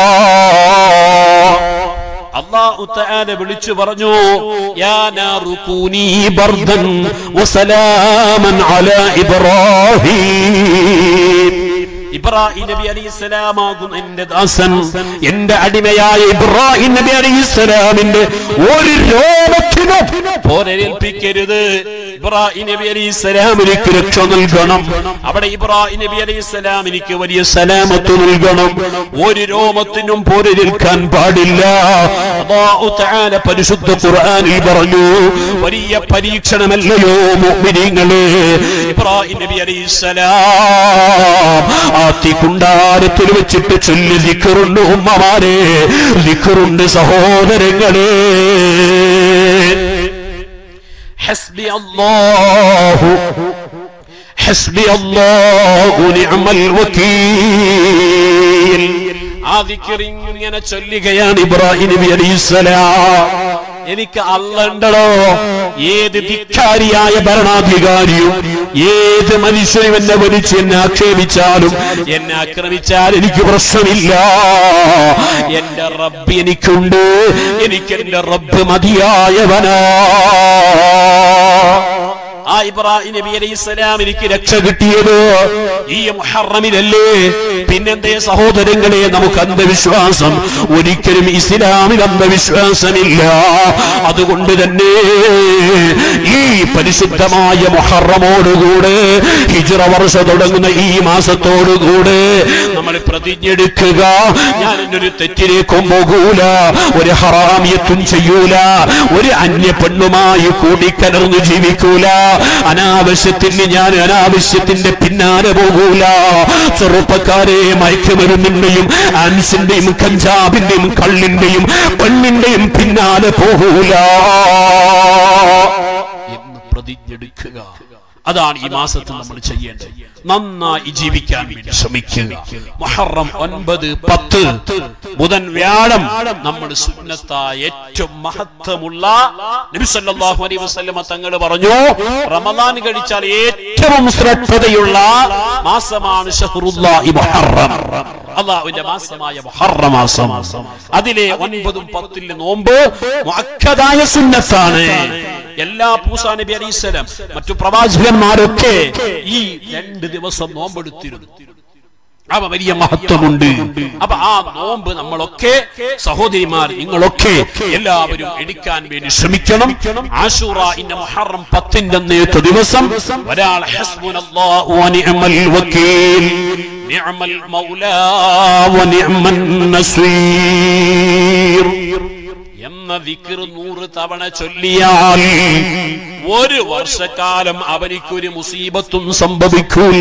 അല്ലാഹു തആല വിളിച്ചു പറഞ്ഞു, യാ നാറു കൂനി ബർദൻ വസലാമൻ അലാ ഇബ്രാഹിം. ഇബ്രാഹിം നബി അലൈഹിസ്സലാമാകുന്ന എന്റെ ദാസൻ, എന്റെ അടിമയായ ഇബ്രാഹിം നബി അലൈഹിസ്സലാമിന്റെ ഒരു രോമത്തിനും പോരേൽപ്പിക്കരുത്. ഇബ്രാഹിം നബി അലൈഹിസ്സലാമിലേക്ക് രക്ഷ നൽകണം. അവിടെ ഇബ്രാഹിം നബി അലൈഹിസ്സലാമിനിക്ക് വലിയ സലാമത്ത് നൽകണം. ഒരു രോമത്തിനും പോരേൽക്കാൻ പാടില്ല. അല്ലാഹു തആല പരിശുദ്ധ ഖുർആനിൽ പറഞ്ഞു, വലിയ പരീക്ഷണമല്ലയോ മുഅ്മിനീങ്ങളെ ഇബ്രാഹിം നബി അലൈഹിസ്സലാം കുണ്ടാരത്തിൽ വെച്ചിട്ട് ചൊല്ലി ദിക്റുണ്ട് ഉമ്മമാരെ, ദിക്റുണ്ട് സഹോദരങ്ങളെ. ഹസ്ബി അല്ലാഹു ഹസ്ബി അല്ലാഹു നിഅമൽ വകീൽ. ആ ദിക്ർ ഇങ്ങനെ ചൊല്ലുകയാണ് ഇബ്രാഹിം നബി അലൈഹിസ്സലാം. എനിക്ക് അള്ളണ്ടോ, ഏത് ധിക്കാരിയായ ഭരണാധികാരിയും ഏത് മനുഷ്യനും എന്നെ വിളിച്ച് എന്നെ ആക്ഷേപിച്ചാലും എന്നെ ആക്രമിച്ചാൽ എനിക്ക് പ്രശ്നമില്ല. എന്റെ റബ്ബ് എനിക്കുണ്ട്, എനിക്ക് എന്റെ റബ്ബ് മതിയായവനാ. ആ ഇബ്രാഹിം നബി അലൈഹിസ്സലാം എനിക്ക് രക്ഷ കിട്ടിയത് ഈ മുഹറമിലല്ലേ? പിന്നെന്തേ സഹോദരങ്ങളെ നമുക്ക് അന്ധവിശ്വാസം? ഒരിക്കലും ഇസ്ലാമിൽ അന്ധവിശ്വാസമില്ല. അതുകൊണ്ട് തന്നെ ഈ പരിശുദ്ധമായ മുഹറമോടുകൂടെ ഹിജ്റ വർഷം തുടങ്ങുന്ന ഈ മാസത്തോടുകൂടെ നമ്മൾ പ്രതിജ്ഞ എടുക്കുക, ഞാൻ എന്നൊരു തെറ്റിലേക്കും പോകൂല, ഒരു ഹറാമിയത്തും ചെയ്യൂല, ഒരു അന്യ പെണ്ണുമായി കൂടിക്കലർന്നു ജീവിക്കൂല, അനാവശ്യത്തിന് ഞാൻ അനാവശ്യത്തിന്റെ പിന്നാലെ പോകൂല. ചെറുപ്പക്കാരെ മയക്കുമരുന്നിന്റെയും ആൻസിന്റെയും കഞ്ചാബിന്റെയും കള്ളിന്റെയും പെണ്ണിന്റെയും പിന്നാലെ പോകൂല എന്ന് പ്രതിജ്ഞെടുക്കുക. അതാണ് ഈ മാസത്തിൽ നമ്മൾ ചെയ്യേണ്ടത്. നന്നായി ജീവിക്കാൻ വേണ്ടി ശ്രമിക്കുക. മുഹറം 9, 10 ബുധൻ വ്യാഴം നമ്മൾ സുന്നത്തായ ഏറ്റവും മഹത്വമുള്ള നബി സല്ലല്ലാഹു അലൈഹി വസല്ലമ തങ്ങൾ പറഞ്ഞു, റമദാൻ കഴിച്ചാൽ ഏറ്റവും ശ്രദ്ധതയുള്ള മാസമാണ് ഷഹ്റുല്ലാഹി മുഹറം, അല്ലാഹുവിന്റെ മാസമായ മുഹറം മാസം. അതിലെ 9ഉം 10ലെ നോമ്പ് മുഅക്കദായ സുന്നത്താണ്. എല്ലാ മൂസാ നബി അലൈഹിസ്സലാം മറ്റു പ്രവാചകന്മാരൊക്കെ ഈ 2 ദിവസം നോമ്പെടുത്തിരുന്നു. അവ വലിയ മഹത്വമുണ്ട്. അപ്പൊ ആ നോമ്പ് നമ്മളൊക്കെ സഹോദരിമാർ നിങ്ങളൊക്കെ എല്ലാവരും എടുക്കാൻ വേണ്ടി ശ്രമിക്കണം. ആശൂറ ഇന്ന മുഹറം 10ന്റെ അന്നത്തെ ദിവസം ഒരാൾ ഹസ്ബുനല്ലാഹു വ നിഅമൽ വകീൽ നിഅമൽ മൗലാ വ നിഅമൻ നസീർ എന്ന ദിക്ർ 100 തവണ ചൊല്ലിയാൽ ഒരു വർഷക്കാലം അവനിക്കൊരു മുസീബത്തും സംഭവിക്കൂല.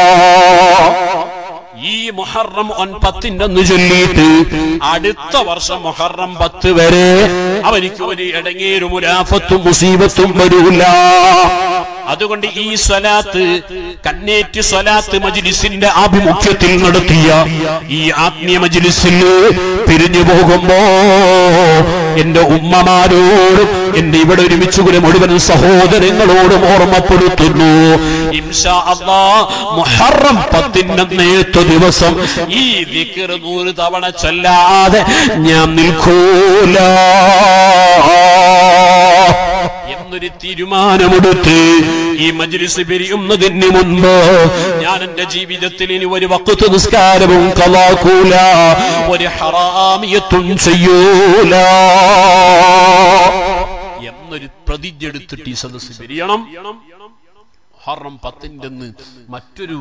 ഈ മുഹറം 10ന്റെ അന്ന് ചൊല്ലിയിട്ട് അടുത്ത വർഷം മുഹറം 10 വരെ അവനിക്ക് ഒരു ഇടങ്ങേരും ഒരു ആഫത്തും മുസീബത്തും വരൂല. അതുകൊണ്ട് ഈ സ്വലാത്ത് കന്നേറ്റ് സ്വലാത്ത് മജ്ലിസിന്റെ ആഭിമുഖ്യത്തിൽ നടത്തിയ ഈ ആത്മീയ മജ്ലിസിൽ പിരിഞ്ഞു പോകുമ്പോ എന്റെ ഉമ്മമാരോടും എന്റെ ഇവിടെ ഒരുമിച്ചുകൂടെ മുഴുവൻ സഹോദരങ്ങളോടും ഓർമ്മപ്പെടുത്തുന്നു, ഇൻഷാ അല്ലാഹ് മുഹറം 10ന്റെ അന്നത്തെ ദിവസം ഈ ദിക്ർ 100 തവണ ചൊല്ലാതെ ഞാൻ നിൽക്കൂല. എന്നൊരു തീരുമാനമെടുത്ത് ഈ മജ്ലിസ് പിരിയുന്നതിന് മുൻപ് ഞാൻ എന്റെ ജീവിതത്തിൽ ഇനി ഒരു വഖ്ത് നിസ്കാരവും ഖളാക്കൂല, ഒരു ഹറാമിയത്തും ചെയ്യൂല എന്നൊരു പ്രതിജ്ഞ എടുത്തിട്ട് ഈ സദസ്സ് പിരിയണം. മുഹറം 10 മറ്റൊരു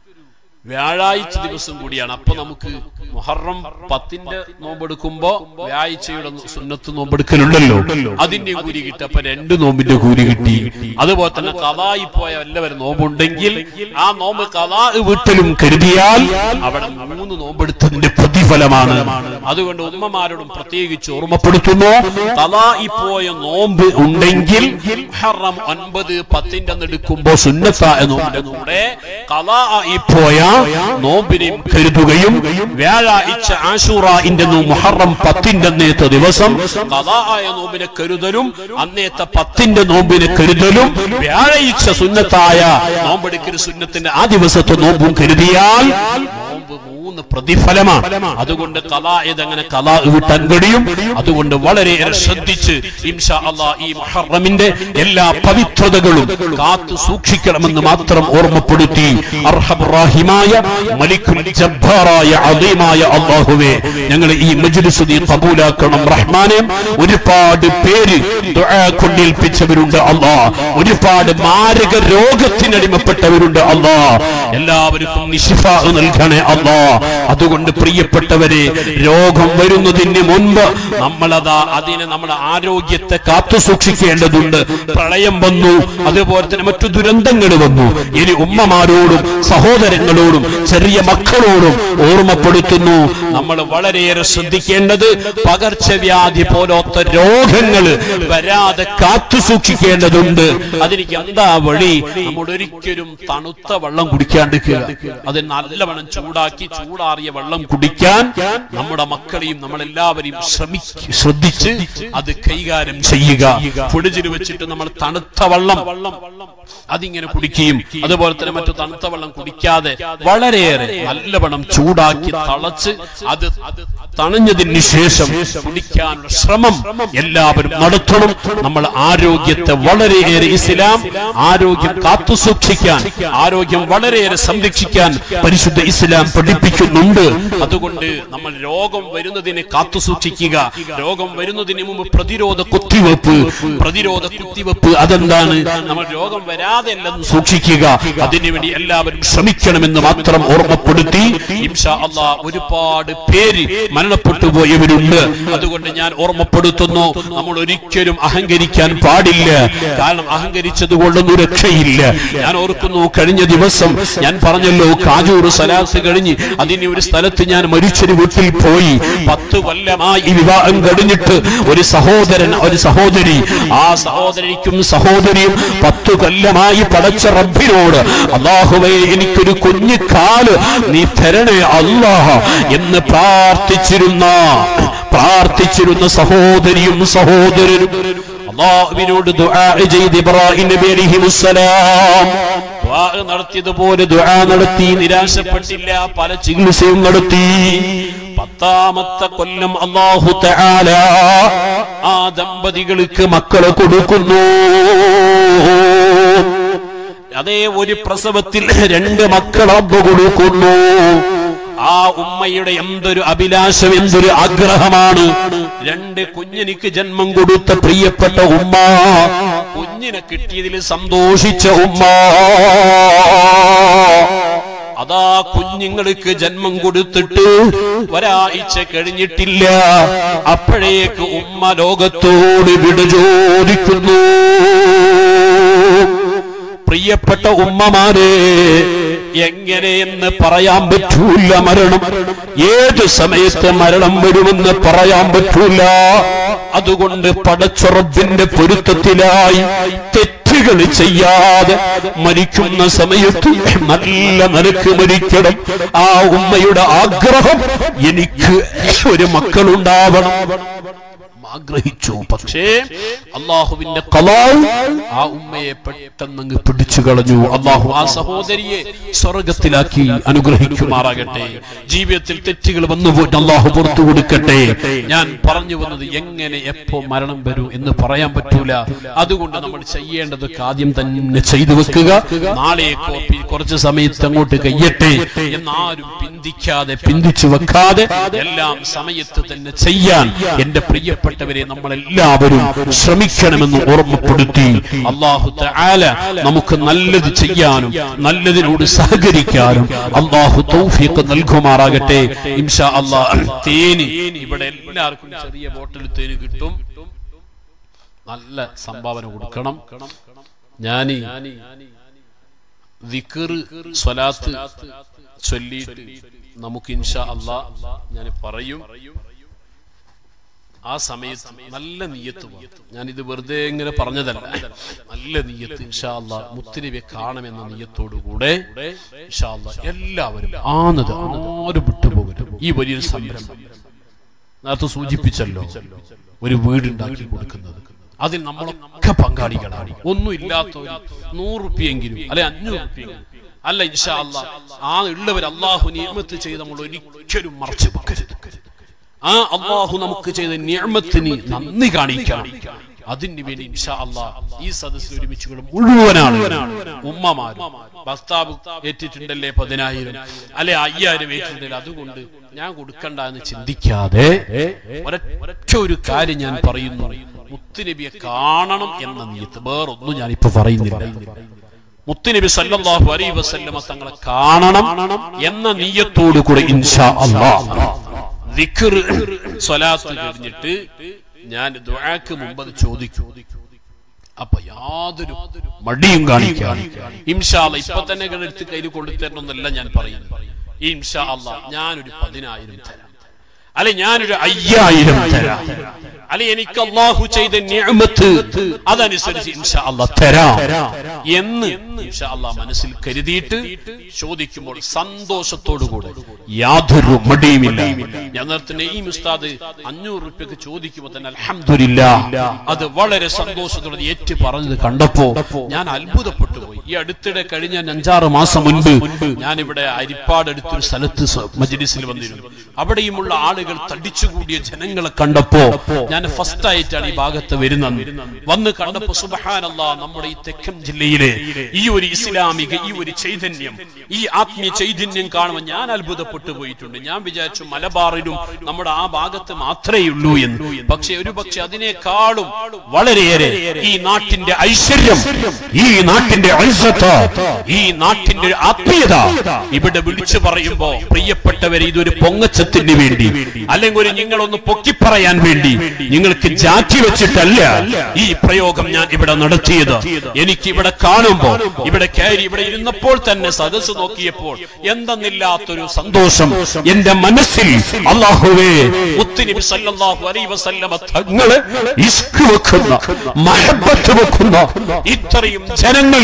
വ്യാഴാഴ്ച ദിവസം കൂടിയാണ്. അപ്പൊ നമുക്ക് മുഹറം 10 നോമ്പെടുക്കുമ്പോ വ്യാഴ്ചയുടെ സുന്നത്ത് നോമ്പെടുക്കലുണ്ടല്ലോ, അതിന്റെ കൂലി കിട്ടി. അപ്പൊ 2 നോമ്പിന്റെ കൂലി കിട്ടി. അതുപോലെ തന്നെ ഖളായി പോയ വല്ലവരും നോമ്പുണ്ടെങ്കിൽ ആ നോമ്പ് ഖളാ വീട്ടിലും കരുതിയാൽ അവിടെ 3 നോമ്പെടുത്തതിന്റെ പ്രതിഫലമാണ്. അതുകൊണ്ട് ഉമ്മമാരോടും പ്രത്യേകിച്ച് ഓർമ്മപ്പെടുത്തുന്നു, ഖളായി പോയ നോമ്പ് ഉണ്ടെങ്കിൽ മുഹറം 9, 10 എടുക്കുമ്പോ സുന്നത്തായ നോമ്പിന്റെ കൂടെ ഖളായി പോയ നോമ്പിനെയും കരുതുകയും വ്യാഴാഴ്ച ആശൂറാഇന്റെ മുഹറം 10 അന്നേത്തെ ദിവസം ഖളാആയ നോമ്പിനെ കരുതലും അന്നേത്തെ 10 നോമ്പിനെ കരുതലും വ്യാഴാഴ്ച സുന്നത്തായ നോമ്പെടുക്കൽ സുന്നത്തിന്റെ ആ ദിവസത്തെ നോമ്പും കരുതിയാൽ നോമ്പ് 3 പ്രതിഫലമാണ്. അതുകൊണ്ട് ഖളാഇദ് അങ്ങനെ ഖളാ വീട്ടാൻ കഴിയും. അതുകൊണ്ട് വളരെയേറെ ശ്രദ്ധിച്ച് ഇൻഷാ അല്ലാഹ് ഈ മുഹറമിന്റെ എല്ലാ പവിത്രതകളും കാത്തു സൂക്ഷിക്കണമെന്ന് മാത്രം ഓർമ്മപ്പെടുത്തി അർഹമർ റഹീമായ മലിക്കുൽ ജബ്ബാറായ അദീമായ അല്ലാഹുവേ, ഞങ്ങൾ ഈ മജ്ലിസ് നീ ഖബൂലാക്കണം റഹ്മാനേ. ഒരുപാട് പേര് ദുആ കൊണ്ടേൽപ്പിച്ചവരുണ്ട് അല്ലാഹ്, ഒരുപാട് മാരക രോഗത്തിനടിമപ്പെട്ടവരുണ്ട് അല്ലാഹ്. എല്ലാവർക്കും നീ ശിഫാ നൽകണേ അല്ലാഹ്. അതുകൊണ്ട് പ്രിയപ്പെട്ടവരെ, രോഗം വരുന്നതിന് മുൻപ് അതിനെ നമ്മുടെ ആരോഗ്യത്തെ കാത്തു സൂക്ഷിക്കേണ്ടതുണ്ട്. പ്രളയം വന്നു, അതുപോലെ തന്നെ മറ്റു ദുരന്തങ്ങൾ വന്നു. ഇനി ഉമ്മമാരോടും സഹോദരങ്ങളോടും ചെറിയ മക്കളോടും ഓർമ്മപ്പെടുത്തുന്നു, നമ്മൾ വളരെയേറെ ശ്രദ്ധിക്കേണ്ടത് പകർച്ചവ്യാധി പോലത്തെ രോഗങ്ങൾ വരാതെ കാത്തു സൂക്ഷിക്കേണ്ടതുണ്ട്. അതിലേക്ക് എന്താ വഴി? നമ്മൾ ഒരിക്കലും തണുത്ത വെള്ളം കുടിക്കാണ്ടിരിക്കുക. അത് നല്ലവണ്ണം ചൂടാറിയ വെള്ളം കുടിക്കാൻ നമ്മുടെ മക്കളെയും നമ്മളെല്ലാവരെയും ശ്രദ്ധിച്ച് അത് കൈകാര്യം ചെയ്യുക. ഫ്രിഡ്ജിൽ വെച്ചിട്ട് നമ്മൾ തണുത്ത വെള്ളം അതിങ്ങനെ കുടിക്കുകയും അതുപോലെ തന്നെ മറ്റു തണുത്ത വെള്ളം കുടിക്കാതെ വളരെയേറെ നല്ലവണ്ണം ചൂടാക്കി തളച്ച് അത് തണഞ്ഞതിന് ശേഷം കുടിക്കാനുള്ള ശ്രമം എല്ലാവരും നടത്തണം. നമ്മൾ ആരോഗ്യത്തെ വളരെയേറെ ഇസ്ലാം ആരോഗ്യം കാത്തു സൂക്ഷിക്കാൻ, ആരോഗ്യം വളരെയേറെ സംരക്ഷിക്കാൻ പരിശുദ്ധ ഇസ്ലാം പഠിപ്പിക്കുന്നുണ്ട്. അതുകൊണ്ട് നമ്മൾ രോഗം വരുന്നതിനെ കാത്തു സൂക്ഷിക്കുക. രോഗം വരുന്നതിന് മുമ്പ് പ്രതിരോധ കുത്തിവെപ്പ് അതെന്താണ്? നമ്മൾ രോഗം വരാതെ എല്ലാം സൂക്ഷിക്കുക. അതിനുവേണ്ടി എല്ലാവരും ശ്രമിക്കണമെന്ന് മാത്രം ഓർമ്മപ്പെടുത്തി ഇൻഷാ അല്ലാഹ് ഒരുപാട് പേര് മരണപ്പെട്ടു പോയവരുണ്ട്. അതുകൊണ്ട് ഞാൻ ഓർമ്മപ്പെടുത്തുന്നു, നമ്മൾ ഒരിക്കലും അഹങ്കരിക്കാൻ പാടില്ല. കാരണം അഹങ്കരിച്ചത് കൊണ്ടൊന്നും രക്ഷയില്ല. ഞാൻ ഓർക്കുന്നു, കഴിഞ്ഞ ദിവസം ഞാൻ പറഞ്ഞല്ലോ, കാജൂർ സലാത്ത് കഴിഞ്ഞ് അതിന് ഒരു സ്ഥലത്ത് ഞാൻ മരിച്ചൊരു വീട്ടിൽ പോയി. 10 കൊല്ലമായി വിവാഹം കഴിഞ്ഞിട്ട് ഒരു സഹോദരൻ ഒരു സഹോദരി, ആ സഹോദരിക്കും സഹോദരിയും 10 കൊല്ലമായി പടച്ച റബ്ബിനോട് അല്ലാഹുവേ എനിക്കൊരു കുഞ്ഞു കാല് നീ തരണേ അല്ലാഹ് എന്ന് പ്രാർത്ഥിച്ചിരുന്ന സഹോദരിയും സഹോദരനും അല്ലാഹുവിനോട് ദുആ ചെയ്ത് ഇബ്രാഹിം നബി അലൈഹിസ്സലാം ദുആ നടത്തിയതുപോലെ ദുആ നടത്തി. നിരാശപ്പെട്ടില്ല, പല ചികിത്സയും നടത്തി. 10ാമത്തെ കൊല്ലം അല്ലാഹു തആല ആ ദമ്പതികൾക്ക് മക്കളെ കൊടുക്കുന്നു. അതേ ഒരു പ്രസവത്തിൽ 2 മക്കളെ കൊടുക്കുന്നു. ആ ഉമ്മയുടെ എന്തൊരു അഭിലാഷം, എന്തൊരു ആഗ്രഹമാണ്. 2 കുഞ്ഞിനിക്ക് ജന്മം കൊടുത്ത പ്രിയപ്പെട്ട ഉമ്മ, കുഞ്ഞിനെ കിട്ടിയതിൽ സന്തോഷിച്ച ഉമ്മ. അതാ കുഞ്ഞുങ്ങൾക്ക് ജന്മം കൊടുത്തിട്ട് ഒരാഴ്ച കഴിഞ്ഞിട്ടില്ല, അപ്പോഴേക്ക് ഉമ്മ ലോകത്തോട് വിട ചോദിക്കുന്നു. പ്രിയപ്പെട്ട ഉമ്മമാരെ, എങ്ങനെയെന്ന് പറയാൻ പറ്റൂല. മരണം ഏത് സമയത്ത് മരണം വരുമെന്ന് പറയാൻ പറ്റൂല. അതുകൊണ്ട് പടച്ച റബ്ബിന്റെ പൊരുത്തത്തിലായി തെറ്റുകൾ ചെയ്യാതെ മരിക്കുന്ന സമയത്ത് നല്ല നിലക്ക് മരിക്കണം. ആ ഉമ്മയുടെ ആഗ്രഹം, എനിക്ക് ഒരു മക്കളുണ്ടാവണം. ആഗ്രഹിച്ചു. പക്ഷേ അള്ളാഹുവിന്റെ ഖലാഉ ആ ഉമ്മയെ പെട്ടെന്ന് പിടിച്ചു കളഞ്ഞു. അള്ളാഹു ആ സഹോദരിയെ സ്വർഗ്ഗത്തിലാക്കി അനുഗ്രഹിക്കുമാറാകട്ടെ. ജീവിതത്തിൽ തെറ്റുകൾ വന്നുപോയി അള്ളാഹു പുറത്തു കൊടുക്കട്ടെ. ഞാൻ പറഞ്ഞു വന്നത് എങ്ങനെ എപ്പോ മരണം വരൂ എന്ന് പറയാൻ പറ്റൂല. അതുകൊണ്ട് നമ്മൾ ചെയ്യേണ്ടതൊക്കെ ആദ്യം തന്നെ ചെയ്തു വെക്കുക. നാളെയൊക്കെ കുറച്ച് സമയത്ത് അങ്ങോട്ട് കഴിയട്ടെ എന്നാരും പിന്തിച്ചു വെക്കാതെ എല്ലാം സമയത്ത് തന്നെ ചെയ്യാൻ എന്റെ പ്രിയപ്പെട്ടവരെ നമ്മളെല്ലാവരും ശ്രമിക്കണമെന്ന് ഓർമ്മപ്പെടുത്തി അല്ലാഹു തആല നമുക്ക് നല്ലത് ചെയ്യാനും നല്ലതിനോട് സഹകരിക്കാനും അല്ലാഹു തൗഫീഖ് നൽകുമാറാകട്ടെ. ഇൻഷാ അല്ലാഹ് തേന് ഇവിടെ എല്ലാവർക്കും ചെറിയ ബോട്ടിൽ തേന് കിട്ടും. നല്ല സംഭാവന കൊടുക്കണം. ഞാൻ ദിക്ർ സ്വലാത്ത് ചൊല്ലിയിട്ട് നമുക്ക് ഇൻഷാ അല്ലാഹ് ഞാൻ പറയും. ആ സമയത്ത് നല്ല നിയ്യത്ത് വേണം. ഞാനിത് വെറുതെ ഇങ്ങനെ പറഞ്ഞതല്ല, നല്ല നിയ്യത്ത് ഇൻഷാ അല്ലാഹ് മുത്തുനബിയെ കാണുമെന്ന നിയ്യത്തോടുകൂടെ ഇൻഷാ അല്ലാഹ് എല്ലാവരും ആരും വിട്ടുപോകരുത്. ഈ വലിയൊരു സംരംഭം നേരത്തെ സൂചിപ്പിച്ചല്ലോ, ഒരു വീടുണ്ടാക്കി കൊടുക്കുന്നത്, അതിൽ നമ്മളൊക്കെ പങ്കാളികളാണ്. ഒന്നും ഇല്ലാത്തവർ 100 റുപ്യെങ്കിലും അല്ലെ 500 റുപ്യെങ്കിലും അല്ല ഇൻഷാ അല്ലാഹ് ആ ഉള്ളവർ അല്ലാഹു നിഅമത്ത് ചെയ്ത് നമ്മൾ ഒരിക്കലും മറച്ചു വെക്കരുത്. ആ അല്ലാഹു നമുക്ക് ചെയ്ത നിഅമത്തിന് നന്ദി കാണിക്കണം. അതിന് വേണ്ടി ഇൻഷാ അല്ലാഹ് ഈ സദസ്സിൽ ഒരുമിച്ച് മുഴുവനാണ് ഉമ്മമാരും ഭർത്താവ് ഏറ്റിട്ടുണ്ടല്ലേ 10,000 അല്ലെ 5,000 ഏറ്റിട്ടുണ്ടല്ലേ, അതുകൊണ്ട് ഞാൻ കൊടുക്കണ്ട എന്ന് ചിന്തിക്കാതെ ഒരൊറ്റ ഒരു കാര്യം ഞാൻ പറയുന്നു, മുത്തുനബിയെ കാണണം എന്ന നിയ്യത്ത്. വേറൊന്നും ഞാനിപ്പോ പറയുന്നില്ല. മുത്തുനബി സല്ലല്ലാഹു അലൈഹി വസല്ലമ തങ്ങളെ കാണണം എന്ന നിയ്യത്തോടു കൂടെ ഇൻഷാ അല്ലാഹ് ദിക്ർ സ്വലാത്ത് കഴിഞ്ഞിട്ട് ഞാൻ ദുആക്ക് മുമ്പ് ചോദിക്കും. അപ്പൊ യാതൊരു മടിയും കാണിക്കാൻ ഇൻഷാ അല്ലാഹ് ഇപ്പൊ തന്നെ എടുത്ത് കയ്യിൽ കൊണ്ടുതരണമെന്നല്ല ഞാൻ പറയുന്നത്. ഇൻഷാ അല്ലാഹ് ഞാനൊരു 10,000 തരാം, അല്ലെ ഞാനൊരു 5,000 തരാം, അല്ലെ എനിക്ക് അല്ലാഹു ചെയ്ത നിഅമത്ത് അതനുസരിച്ച് ഇൻഷാ അല്ലാഹ് തരാം എന്ന് ഇൻഷാ അല്ലാഹ് മനസ്സിൽ കരുതിയിട്ട് ചോദിക്കുമ്പോൾ സന്തോഷത്തോടുകൂടെ യാതൊരു മടിയുമില്ല. ഞാൻ നേരത്തെ ഈ ഉസ്താദ് 500 റുപ്യക്ക് ചോദിക്കുമ്പോൾ തന്നെ അൽഹംദുലില്ലാഹ് അത് വളരെ സന്തോഷത്തോടെ ഏറ്റു പറഞ്ഞത് കണ്ടപ്പോ ഞാൻ അത്ഭുതപ്പെട്ടു പോയി. ഈ അടുത്തിടെ കഴിഞ്ഞ 5-6 മാസം മുൻപ് ഞാൻ ഇവിടെ അരിപ്പാട് അടുത്തൊരു സ്ഥലത്ത് മജ്ലിസിൽ വന്നിരുന്നു. അവിടെയുമുള്ള ആളുകൾ തടിച്ചുകൂടിയ ജനങ്ങളെ കണ്ടപ്പോ ഞാൻ ഫസ്റ്റ് ആയിട്ടാണ് ഈ ഭാഗത്ത് വരുന്നത്. വന്ന് കണ്ടപ്പോ സുബ്ഹാനല്ലാഹ് നമ്മുടെ ഈ തെക്കൻ ജില്ലയിലെ ഈ ഒരു ഇസ്ലാമിക ഈ ഒരു ചൈതന്യം, ഈ ആത്മീയ ചൈതന്യം കാണുമ്പോൾ ഞാൻ അത്ഭുതപ്പെട്ടു പോയിട്ടുണ്ട്. ഞാൻ വിചാരിച്ചു മലബാറിലും നമ്മുടെ ആ ഭാഗത്ത് മാത്രമേ ഉള്ളൂ എന്ന്. പക്ഷെ ഒരുപക്ഷെ അതിനേക്കാളും വളരെയേറെ ഈ നാട്ടിന്റെ ഐശ്വര്യം, ഈ നാട്ടിന്റെ ഐസത്ത്, ഈ നാട്ടിന്റെ ആത്മീയത ഇവിടെ വിളിച്ചു പറയുമ്പോ പ്രിയപ്പെട്ടവരെ, ഇതൊരു പൊങ്ങച്ചത്തിന് വേണ്ടി അല്ലെങ്കിൽ ഒരു നിങ്ങളൊന്ന് പൊക്കിപ്പറയാൻ വേണ്ടി നിങ്ങൾക്ക് ജാതി വെച്ചിട്ടല്ല ഈ പ്രയോഗം ഞാൻ ഇവിടെ നടത്തിയത്. എനിക്ക് ഇവിടെ കാണുമ്പോ ഇവിടെ കയറി ഇവിടെ ഇരുന്നപ്പോൾ തന്നെ സദസ്സ് നോക്കിയപ്പോൾ എന്തെന്നില്ലാത്തൊരു സന്തോഷം എന്റെ മനസ്സിൽ. അല്ലാഹുവേ, മുത്തുനബി സല്ലല്ലാഹു അലൈഹി വസല്ലമ തങ്ങളെ ഇഷ്ക് വെക്കുന്ന, മഹബ്ബത്ത് വെക്കുന്ന ഇത്രയും ജനങ്ങൾ,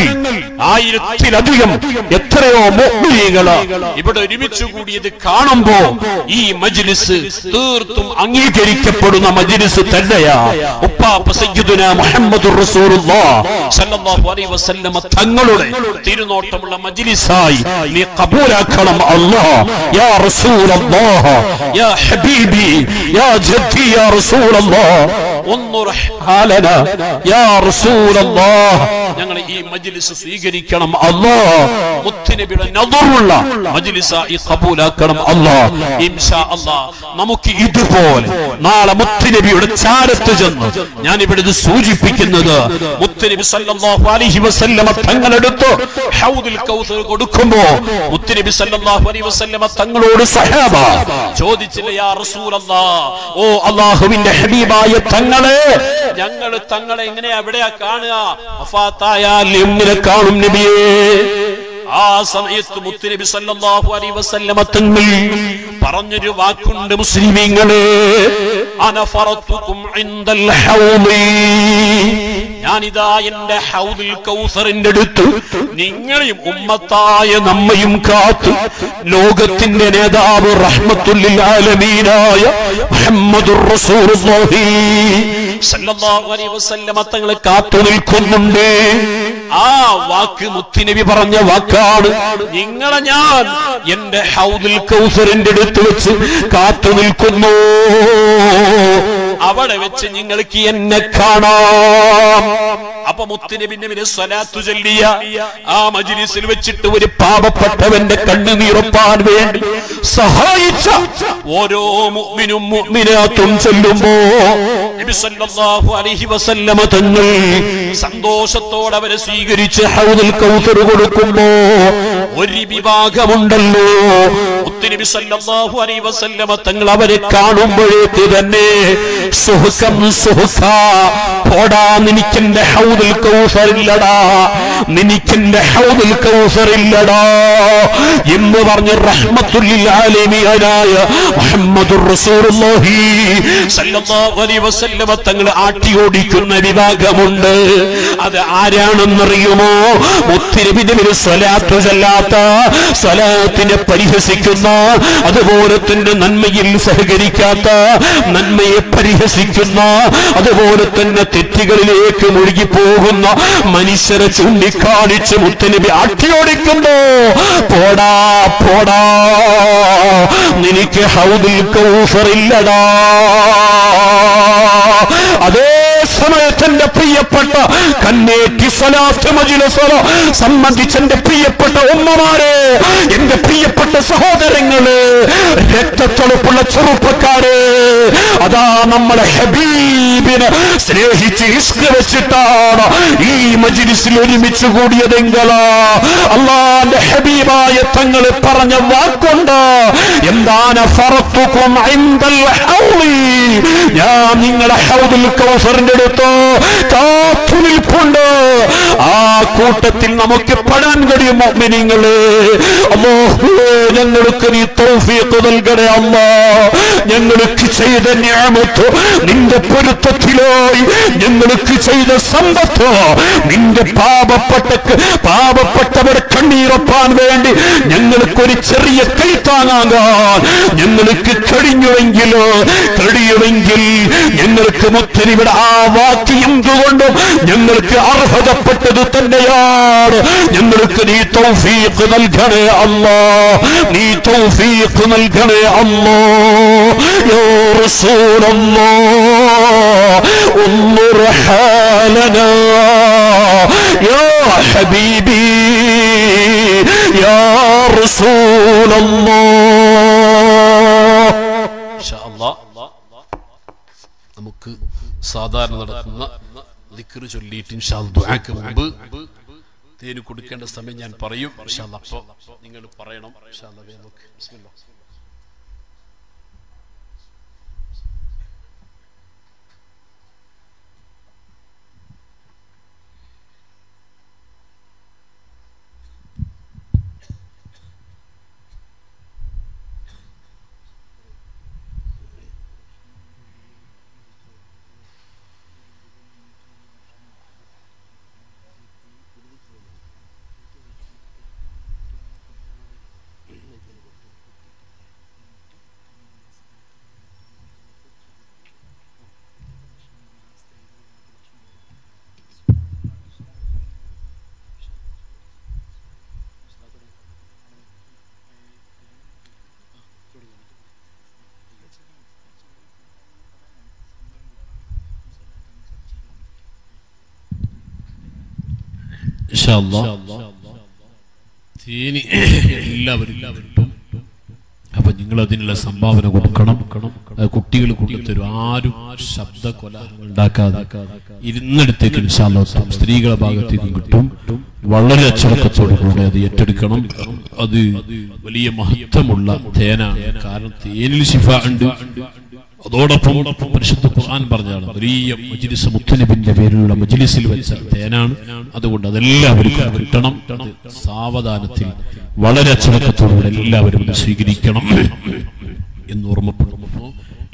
1000-ലധികം എത്രയോ മുഅ്മിനീങ്ങള് ഇവിടെ ഒരുമിച്ച് കൂടിയത് കാണുമ്പോ ഈ മജ്ലിസ് തീർത്തും അംഗീകരിക്കപ്പെടുന്ന മജ്ലിസ് തന്നെയാ. ഉപ്പാപ്പ സയ്യിദുനാ മുഹമ്മദുർ റസൂലുള്ളാഹ് സല്ലല്ലാഹു അലൈഹി വസല്ലമ തങ്ങളുടെ തിരുനോട്ടമുള്ള മജ്ലിസായി നീ ഖബൂലാക്കണം അല്ലാഹ്. യാ റസൂലല്ലാഹ്, യാ ഹബീബി, യാ ജദ്ദി, യാ റസൂലല്ലാഹ് ഉൻദുർ ഹാലനാ യാ റസൂലല്ലാഹ്. ഞങ്ങൾ ഈ മജ്ലിസ് സ്വീകരിക്കണം അല്ലാഹ്. മുത്തുനബിയുടെ നദറുള്ള മജ്ലിസായി ഖബൂലാക്കണം അല്ലാഹ്. ഇൻഷാ അല്ലാഹ് നമുക്ക് ഇതുപോലെ നാളെ മുത്തുനബിയുടെ ചാരത്ത് ചെന്ന്, ഞാൻ ഇവിടെ ഇത് സൂചിപ്പിക്കുന്നത്, മുത്തുനബി സല്ലല്ലാഹു അലൈഹി വസല്ലമ തങ്ങളെടുത്ത് ഹൗദുൽ കൗസർ കൊടുക്കുമ്പോ മുത്തുനബി സല്ലല്ലാഹു അലൈഹി വസല്ലമ തങ്ങളോട് സഹാബ ചോദിച്ചില്ല, യാ റസൂലല്ലാഹ്, ഓ അല്ലാഹുവിന്റെ ഹബീബായ തങ്ങളെ, ഞങ്ങൾ തങ്ങളെ എങ്ങനെയാ എവിടെയാ കാണുക? വഫാത്തായാൽ എങ്ങനെ കാണും നബിയേ? ആ സമയത്ത് മുത്തുനബി സല്ലല്ലാഹു അലൈഹി വസല്ലമ തങ്ങൾ പറഞ്ഞൊരു വാക്കുണ്ട്, മുസ്ലിമീങ്ങളെ, അന ഫറത്തുകും ഇൻദൽ ഹൗമി, ഞാനിതാ എന്റെ ഹൗദുൽ കൗസറിന്റെ അടുത്ത് നിങ്ങളെയും ഉമ്മത്തായ നമ്മയും കാത്തു ലോകത്തിന്റെ നേതാവ് റഹ്മത്തുൽ ആലമീനായ മുഹമ്മദുർ റസൂലുള്ളാഹി സല്ലല്ലാഹു അലൈഹി വസല്ലമ തങ്ങളെ കാത്തു നിൽക്കുന്നുണ്ട്. ആ വാക്ക് മുത്തുനബി പറഞ്ഞ വാക്കാണ്. നിങ്ങളെ ഞാൻ എന്റെ ഹൗദുൽ കൗസറിന്റെ അടുത്ത് വെച്ച് കാത്തു നിൽക്കുന്നു. അവിടെ വെച്ച് നിങ്ങൾക്ക് എന്നെ കാണാം. അപ്പൊ മുത്തുനബിന്റെ സ്വലാത്തു ചൊല്ലിയ ആ മജ്ലിസിൽ വെച്ചിട്ട് ഒരു പാപപ്പെട്ടവന്റെ കണ്ണുനീറപ്പാൻ വേണ്ടി സഹായിച്ച ഓരോ മുഅ്മിനും മുഅ്മിനാത്തും ചൊല്ലുമ്പോ നബി സല്ലല്ലാഹു അലൈഹി വസല്ലമ തങ്ങൾ സന്തോഷത്തോടെ അവരെ സ്വീകരിച്ച് ഹൗദുൽ കൗസർ കൊടുക്കുമ്പോ ഒരു വിഭാഗമുണ്ടല്ലോ, മുത്തുനബി സല്ലല്ലാഹു അലൈഹി വസല്ലമ തങ്ങൾ അവരെ കാണുമ്പോഴേക്ക് തന്നെ സുഹ്കം സുഹ്കാ, പോടാ നിനക്കെന്റെ ഹൗദുൽ കൗസർ ഇല്ലടാ, നിനക്കെന്റെ ഹൗദുൽ കൗസർ ഇല്ലടാ എന്ന് പറഞ്ഞ് റഹ്മത്തുൽ ആലമീനായ മുഹമ്മദുർ റസൂലുള്ളാഹി സല്ലല്ലാഹു അലൈഹി വസല്ലമ തങ്ങൾ ആട്ടിയോടിക്കുന്ന വിഭാഗമുണ്ട്. അത് ആരാണെന്നറിയുമോ? മുത്തുനബിയുടെ സ്വലാത്ത് ചൊല്ലാത്ത, സ്വലാത്തിനെ പരിഹസിക്കുന്ന, അതുപോലെ തന്നെ നന്മയിൽ സഹകരിക്കാത്ത, നന്മയെ പരിഹസിക്കുന്ന, അതുപോലെ തന്നെ തെറ്റുകളിലേക്ക് മുഴുകിപ്പോകുന്ന മനുഷ്യരെ ചൂണ്ടിക്കാണിച്ച് മുത്തുനബി ആട്ടിയോടിക്കുമ്പോ പോടാ പോടാ നിനക്ക് ഹൗദുൽ കൗസർ ഇല്ലടാ. അതേ സമയത്ത് എന്റെ പ്രിയപ്പെട്ട കന്നേറ്റി സ്വലാത്ത് മജ്‌ലിസ് സംബന്ധിച്ച് എന്റെ പ്രിയപ്പെട്ട ഉമ്മമാരെ, എന്റെ പ്രിയപ്പെട്ട സഹോദരങ്ങള്, രക്തത്തൊളുപ്പുള്ള ചെറുപ്പക്കാര്, അതാ നമ്മളെ ഹബീബിനെ സ്നേഹിച്ച് ഇഷ്ക് വെച്ചിട്ടാണ് ഈ മജ്‌ലിസിൽ ഒരുമിച്ച് കൂടിയതെങ്കിലോ അല്ലാഹുവിന്റെ ഹബീബായ തങ്ങൾ പറഞ്ഞ വാക്കുണ്ട്, എന്താണ് ഫറത്തുകും ഇൻദൽ ഹൗളി, ഞാൻ നിങ്ങളുടെ ഹൗദുൽ കൗസറിന്റെ അടുത്ത് കാത്തു നിൽപ്പുണ്ട്. ആ കൂട്ടത്തിൽ നമുക്ക് പെടാൻ കഴിയും മുഅ്മിനീങ്ങളെ. അല്ലാഹുവേ, ഞങ്ങൾക്ക് നീ തൗഫീഖ് നൽകണേ അല്ലാഹ്. ഞങ്ങൾക്ക് ചെയ്ത നിഅമത്ത് നിന്റെ പൊരുത്തത്തിലായി, ഞങ്ങൾക്ക് ചെയ്ത സമ്പത്ത് നിന്റെ പാപപ്പെട്ടവരെ കണ്ണീരപ്പാൻ വേണ്ടി ഞങ്ങൾക്കൊരു ചെറിയ കൈത്താങ്ങാൻ ഞങ്ങൾക്ക് കഴിയുമെങ്കിൽ ഞങ്ങൾക്ക് മുത്തനിവിടെ ആ വാക്ക് എന്തുകൊണ്ടും ഞങ്ങൾക്ക് അർഹതപ്പെട്ടത് തന്നെയാണ്. ഞങ്ങൾക്ക് നീ തൗഫീഖ് നൽകണേ അല്ലാഹ്, നീ തൗഫീഖ് നൽകണേ അല്ലാഹ്. യാ റസൂലല്ലാഹ് ഉൻദുർ ഹാലനാ യാ ഹബീബി യാ റസൂലല്ലാഹ്. ഇൻഷാ അല്ലാഹ് നമുക്ക് സാധാരണ നടത്തുന്ന ദിക്ർ ചൊല്ലിയിട്ട് ഇൻഷാ അല്ലാഹ് ദുആക്ക് മുമ്പ് തേന് കൊടുക്കേണ്ട സമയം ഞാൻ പറയും. ഇൻഷാ അല്ലാഹ് അപ്പോൾ നിങ്ങൾ പറയണം. ഇൻഷാ അല്ലാഹ് നമുക്ക് ബിസ്മില്ലാഹ്. ഇൻഷാ അല്ലാഹ് തേനി എല്ലാവരും കിട്ടും. അപ്പൊ നിങ്ങൾ അതിനുള്ള സംഭാവന കൊടുക്കണം. കുട്ടികൾ കൊണ്ടുതരും. ആരും ശബ്ദ കോലാഹലങ്ങൾ ഉണ്ടാക്കാതെ ഇരുന്നിടത്തേക്ക് ഇൻഷാ അല്ലാഹ് സ്ത്രീകളുടെ ഭാഗത്തേക്ക് കിട്ടും. വളരെ അച്ചടക്കത്തോടുകൂടെ അത് ഏറ്റെടുക്കണം. അത് വലിയ മഹത്വമുള്ള തേനാണ്. കാരണം തേനിൽ ശിഫ ഉണ്ട്. അതോടൊപ്പം പരിശുദ്ധ ഖുർആൻ പറഞ്ഞാണ് വലിയ മജ്‌ലിസ് മുത്തുനബിന്റെ പേരിലുള്ള മജ്‌ലിസിൽ വെച്ച തേനാണ്. അതുകൊണ്ട് അതെല്ലാവർക്കും കിട്ടണം. സാവധാനത്തിൽ വളരെ അച്ചടക്കത്തോടുകൂടെ എല്ലാവരും സ്വീകരിക്കണം എന്ന് ഓർമ്മപ്പെടുന്നു.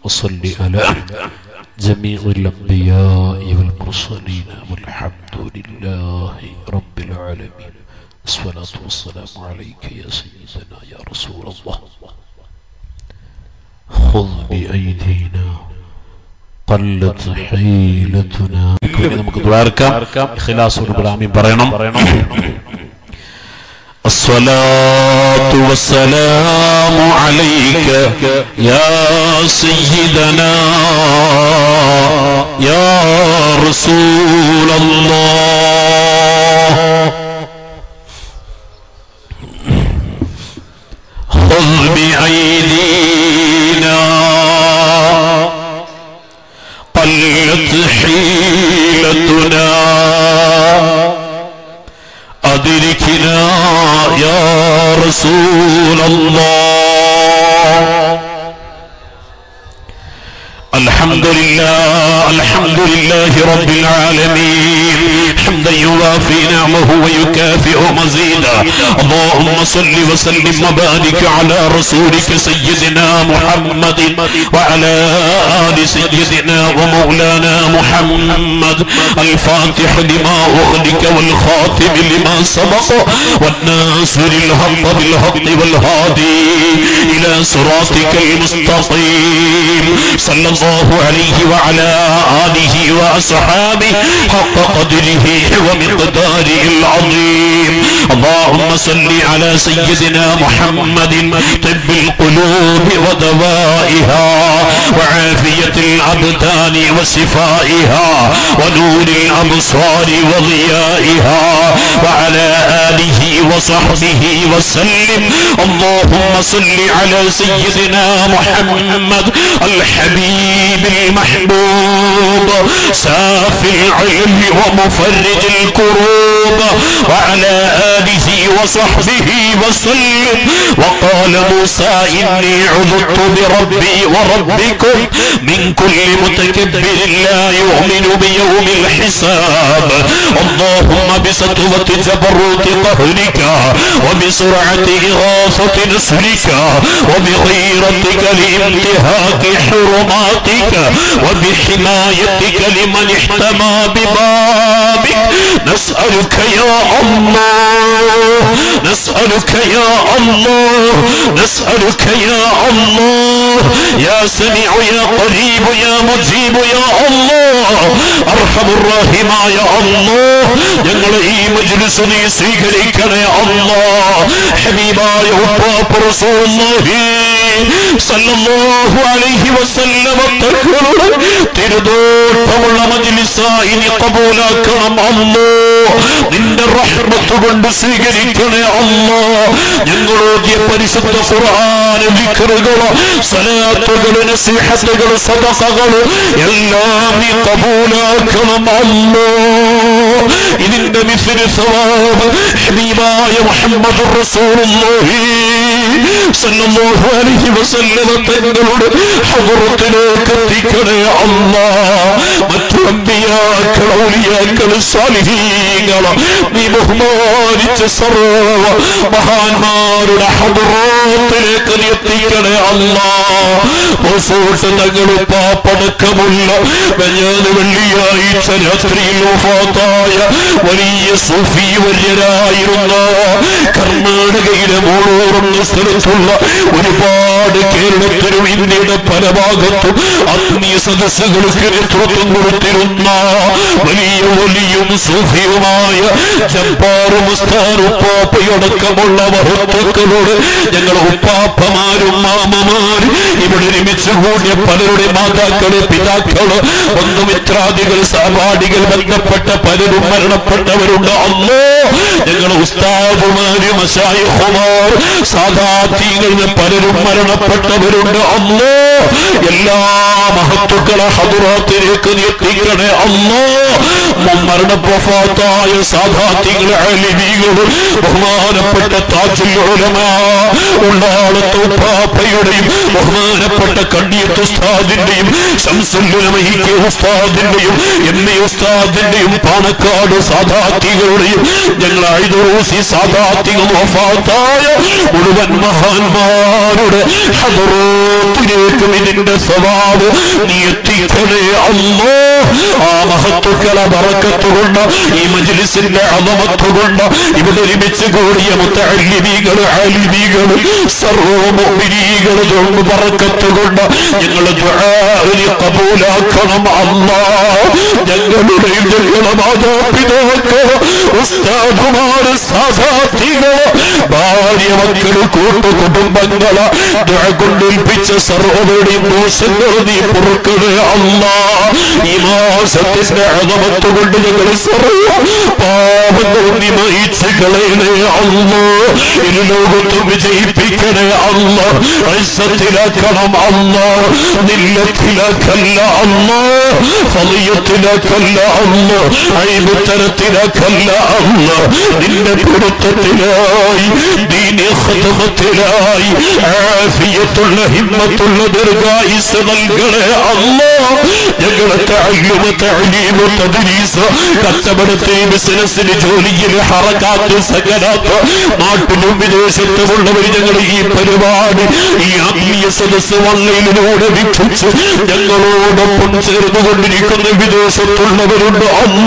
وصل على جميع الأنبياء والمرسلين والحمد لله رب العالمين. الصلاة والسلام عليك يا سيدنا يا رسول الله. خذ بأيدينا قلت حيلتنا. നമുക്ക് ദ്വാരക്കാം ഇഖ്ലാസോടെ ആമീൻ പറയണം. الصلاة والسلام عليك يا سيدنا يا رسول الله. خذ بأيدينا قلت حيلتنا أدركنا يا رسول الله. الحمد لله رب العالمين حمدا يوافي نعمه ويكافئ مزيدا. اللهم صل وسلم وبارك على رسولك سيدنا محمد وعلى آل سيدنا ومولانا محمد الفاتح لما أغلق والخاتم لما سبق والناصر الحق بالحق والهادي إلى صراطك المستقيم صلى الله عليه وعلى آله وأصحابه حق قدره ومقداره العظيم. اللهم صل على سيدنا محمد طب القلوب ودوائها وعافية الأبدان وشفائها ونور الأبصار وضيائها وعلى آله وصحبه وسلم. اللهم صل على سيدنا محمد الحبيب المحبوب سافي العلم ومفرج الكروب وعلى آله وصحبه وسلم. وقال موسى إني عذت بربي وربكم من كل متكبر لا يؤمن بيوم الحساب. اللهم بسطوة جبروت قهرك وبسرعة إغاثة نصرك وبغيرتك لانتهاك حرماتك وبحمايتك لمن احتمى ببابك نسألك يا الله نسألك يا الله نسألك يا الله يا سميع يا قريب يا مجيب يا الله أرحم الراحمين يا الله. ഞങ്ങൾ ഈ മജ്ലിസ് നീ സ്വീകരിക്കണേ അല്ലാഹ്. ഹബീബായ ഉപ്പാപ്പ റസൂലുള്ളാഹി സല്ലല്ലാഹു അലൈഹി വസല്ലം തങ്ങളുടെ തിരുദോഷമുള്ള മജ്ലിസായി നീ ഖബൂലാക്കണം അല്ലാഹ്. നിന്റെ റഹ്മത്ത് കൊണ്ട് സ്വീകരിക്കണേ അല്ലാഹ്. ഞങ്ങളോദിയ പരിശുദ്ധ ഖുർആൻ ദിക്റുകൾ സലാത്തുകൾ നസീഹത്തുകൾ സദഖകൾ എല്ലാം നീ ഖബൂലാക്കണം അല്ലാഹ്. ഇതിന്റെ മിസ്ലു സവാബ് ഹബീബായ മുഹമ്മദുർ റസൂലുള്ളാഹി സല്ലല്ലാഹു അലൈഹി വസല്ലം തങ്ങളുടെ ഹദ്റത്തിലേക്ക് എത്തിക്കണേ അല്ലാഹ്. മറ്റു അമ്പിയാക്കൾ ഔലിയാക്കൾ സാലിഹീങ്ങൾ നീ ബഹുമാനിച്ച സർവ്വ മഹാന്മാരുടെ ഹദ്റത്തിലേക്ക് നീ എത്തിക്കണേ അല്ലാഹ്. റസൂൽ തങ്ങളുടെ പാപ്പടക്കമുള്ള വെള്ളിയാഴ്ച രാത്രിയിൽ വഫാത്തായ വലിയ സൂഫി വര്യരായിരുന്ന കർണാടകയിലെ മൂളൂർ എന്ന സ്ഥലത്തുള്ള ഒരുപാട് കേരളത്തിലും ഇന്ത്യയുടെ പല ഭാഗത്തും ആത്മീയ സദസ്സുകൾക്ക് നേതൃത്വം കൊടുത്തിരുന്ന വലിയ വലിയും സൂഫിയുമായ ജബ്ബാറും ഉപ്പാപ്പയടക്കമുള്ള മഹത്തുക്കളോട് ഞങ്ങൾ ഉപ്പാപ്പമാരും മാമമാരും ഇവിടെ ഒരുമിച്ച് കൂടിയ പലരുടെ മാതാക്കള് പിതാക്കള് ബന്ധുമിത്രാദികൾ സഹപാഠികൾ ബന്ധപ്പെട്ട പലരും മരണപ്പെട്ടവരുണ്ട് അല്ലാഹ്. ഞങ്ങൾ ഉസ്താദുമാര് മശായിഖുമാർ സാദാത്യങ്ങളിൽ പലരും മരണപ്പെട്ടവരുണ്ട് അല്ലാഹ്. എല്ലാ മഹത്തുക്കളെ ഹദ്റത്തിലേക്ക് എത്തിക്കണേ അല്ലാഹ്. മരണപ്രഫാത്തായ സാദാത്തികൾ അലിമികൾ ബഹുമാനപ്പെട്ട താജുൽ ഉലമാ ഉള്ളാളത്ത് ഉപ്പാപ്പയുടെയും ബഹുമാനപ്പെട്ട കണ്ണിയത്ത് ഉസ്താദിന്റെയും ശംസുൽ ഉലമ ഉസ്താദിന്റെയും എന്നെ ഉസ്താദിന്റെയും പാണക്കാട് സാദാത്തികളുടെയും ഞങ്ങൾ ഐദുറൂസി സാദാത്തികൾ വഫാത്തായ മുഴുവൻ മഹാന്മാരുടെ ഹദറത്തിലേക്കും ഇതിന്റെ സ്വഭാവ നീ എത്തിക്കണേ അല്ലാഹ്. ആ മഹത്തുക്കളെ ബറക്കത്തുകൊണ്ട് ഈ മജ്ലിസിന്റെ അളമത്തുകൊണ്ട് ഇവിടെ ഒരുമിച്ച് കൂടിയ മുത്തഅല്ലിമീകൾ ആലിമീകൾ സർവ്വ മുഅ്മിനീകളും ബറക്കത്തുകൊണ്ട് ഞങ്ങളുടെ ദുആഇനെ ഖബൂലാക്കണം അല്ലാഹ്. ഞങ്ങളുടെയും ഞങ്ങളുടെ മാതാപിതാക്കൾ ഉസ്താദുമാര് സാദാത്തികൾ ഭാര്യ മക്കൾ കൂട്ടുകുടുംബങ്ങളെ ദുആ കൊണ്ടേൽപ്പിച്ച സർവ്വരുടെയും ദോഷങ്ങൾ നീ പൊറുക്കണേ അല്ലാഹ്. ഈ മാസത്തിന്റെ അളമത്തുകൊണ്ട് ഞങ്ങൾ സർവ്വ പാപങ്ങൾ നീ മായിച്ച് കളയണേ അല്ലാഹ്. ഇരു ലോകത്തും വിജയിപ്പിക്കണേ അല്ലാഹ്. ഇസ്സത്തിലാക്കണം അല്ലാഹ്. നില്ലത്തിലാക്കല്ല അല്ലാഹ്. ഫളിയത്തിലാക്കല്ല അല്ലാഹ്. ഐബുത്തരത്തിലാക്കല്ല അല്ലാഹ്. നിന്റെ പൊരുത്തത്തിലായി ദീനി ഖദമത്തിലായി ആഫിയത്തുള്ള ഹിമ്മത്തുള്ള ദീർഘായുസ്സ് നൽകണേ അല്ലാഹ്. ഞങ്ങളെ തഅല്ലുമ തഅലീമ തദ്രീസ് കച്ചവടത്തിൽ ബിസിനസ്സിന് ജോലിയിൽ ഹറകാത്ത് സകലാത്ത് നാട്ടിലും വിദേശത്തുമുള്ളവർ ഞങ്ങൾ ഈ പരിപാടി ഈ ആത്മീയ സദസ്സ് ഓൺലൈനിലൂടെ വീക്ഷിച്ച് ഞങ്ങളോടൊപ്പം ചേർന്നുകൊണ്ടിരിക്കുന്ന വിദേശത്തുള്ളവരുണ്ട്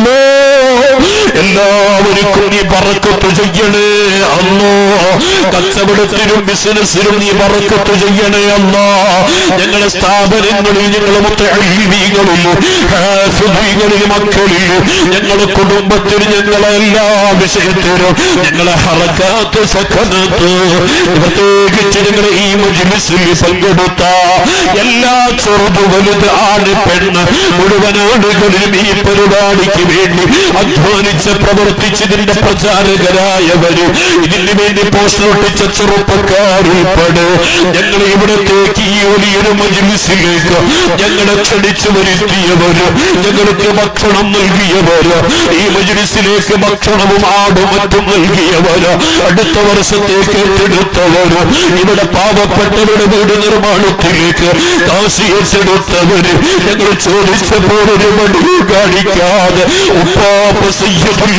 അല്ലാഹ്. എല്ലാവർക്കും നീ ബറക്കത്ത് ചെയ്യണേ അല്ലാഹ്. കച്ചവടത്തിനും ബിസിനസ്സിനും നീ ബറക്കത്ത് ചെയ്യണേ അല്ലാഹ്. ഞങ്ങളുടെ സ്ഥാപനങ്ങളിൽ ഞങ്ങളുടെ മുത്തഅല്ലിമീങ്ങളിൽ ഹാഫിളീങ്ങളിൽ മക്കളിൽ ഞങ്ങളുടെ കുടുംബത്തിൽ ഞങ്ങളെ എല്ലാ വിഷയത്തിലും ഞങ്ങളെ ഹറകാത്ത് സകനത്ത് പ്രത്യേകിച്ച് ഞങ്ങളെ ഈ മജ്ലിസിൽ പങ്കെടുത്ത എല്ലാ ചെറുത് വലുത് ആണ് പെണ്ണ് മുഴുവൻ ആളുകളിലും ഈ പരിപാടിക്ക് വേണ്ടി അധ്വാനിച്ച് പ്രവർത്തിച്ചതിന്റെ പ്രചാരകരായവര് ഇതിന് വേണ്ടി പോസ്റ്റർ ഒട്ടിച്ച ചെറുപ്പക്കാരുൾപ്പെടെ ഞങ്ങൾ ഇവിടത്തേക്ക് ഈ വലിയൊരു മജ്ലിസിലേക്ക് ഞങ്ങളെ ക്ഷണിച്ചു വരുത്തിയവര് ഞങ്ങൾക്ക് ഭക്ഷണം നൽകിയവര് ഈ മജ്ലിസിലേക്ക് ഭക്ഷണവും ആടും മറ്റും നൽകിയവര് അടുത്ത വർഷത്തേക്ക് ഏറ്റെടുത്തവര് ഇവിടെ പാവപ്പെട്ടവരുടെ വീട് നിർമ്മാണത്തിലേക്ക് കാശി ഏറ്റെടുത്തവര് ഞങ്ങൾ ചോദിച്ചപ്പോൾ ഒരു മടി കാണിക്കാതെ ഉപ്പാപ്പ സയ്യിദുൽ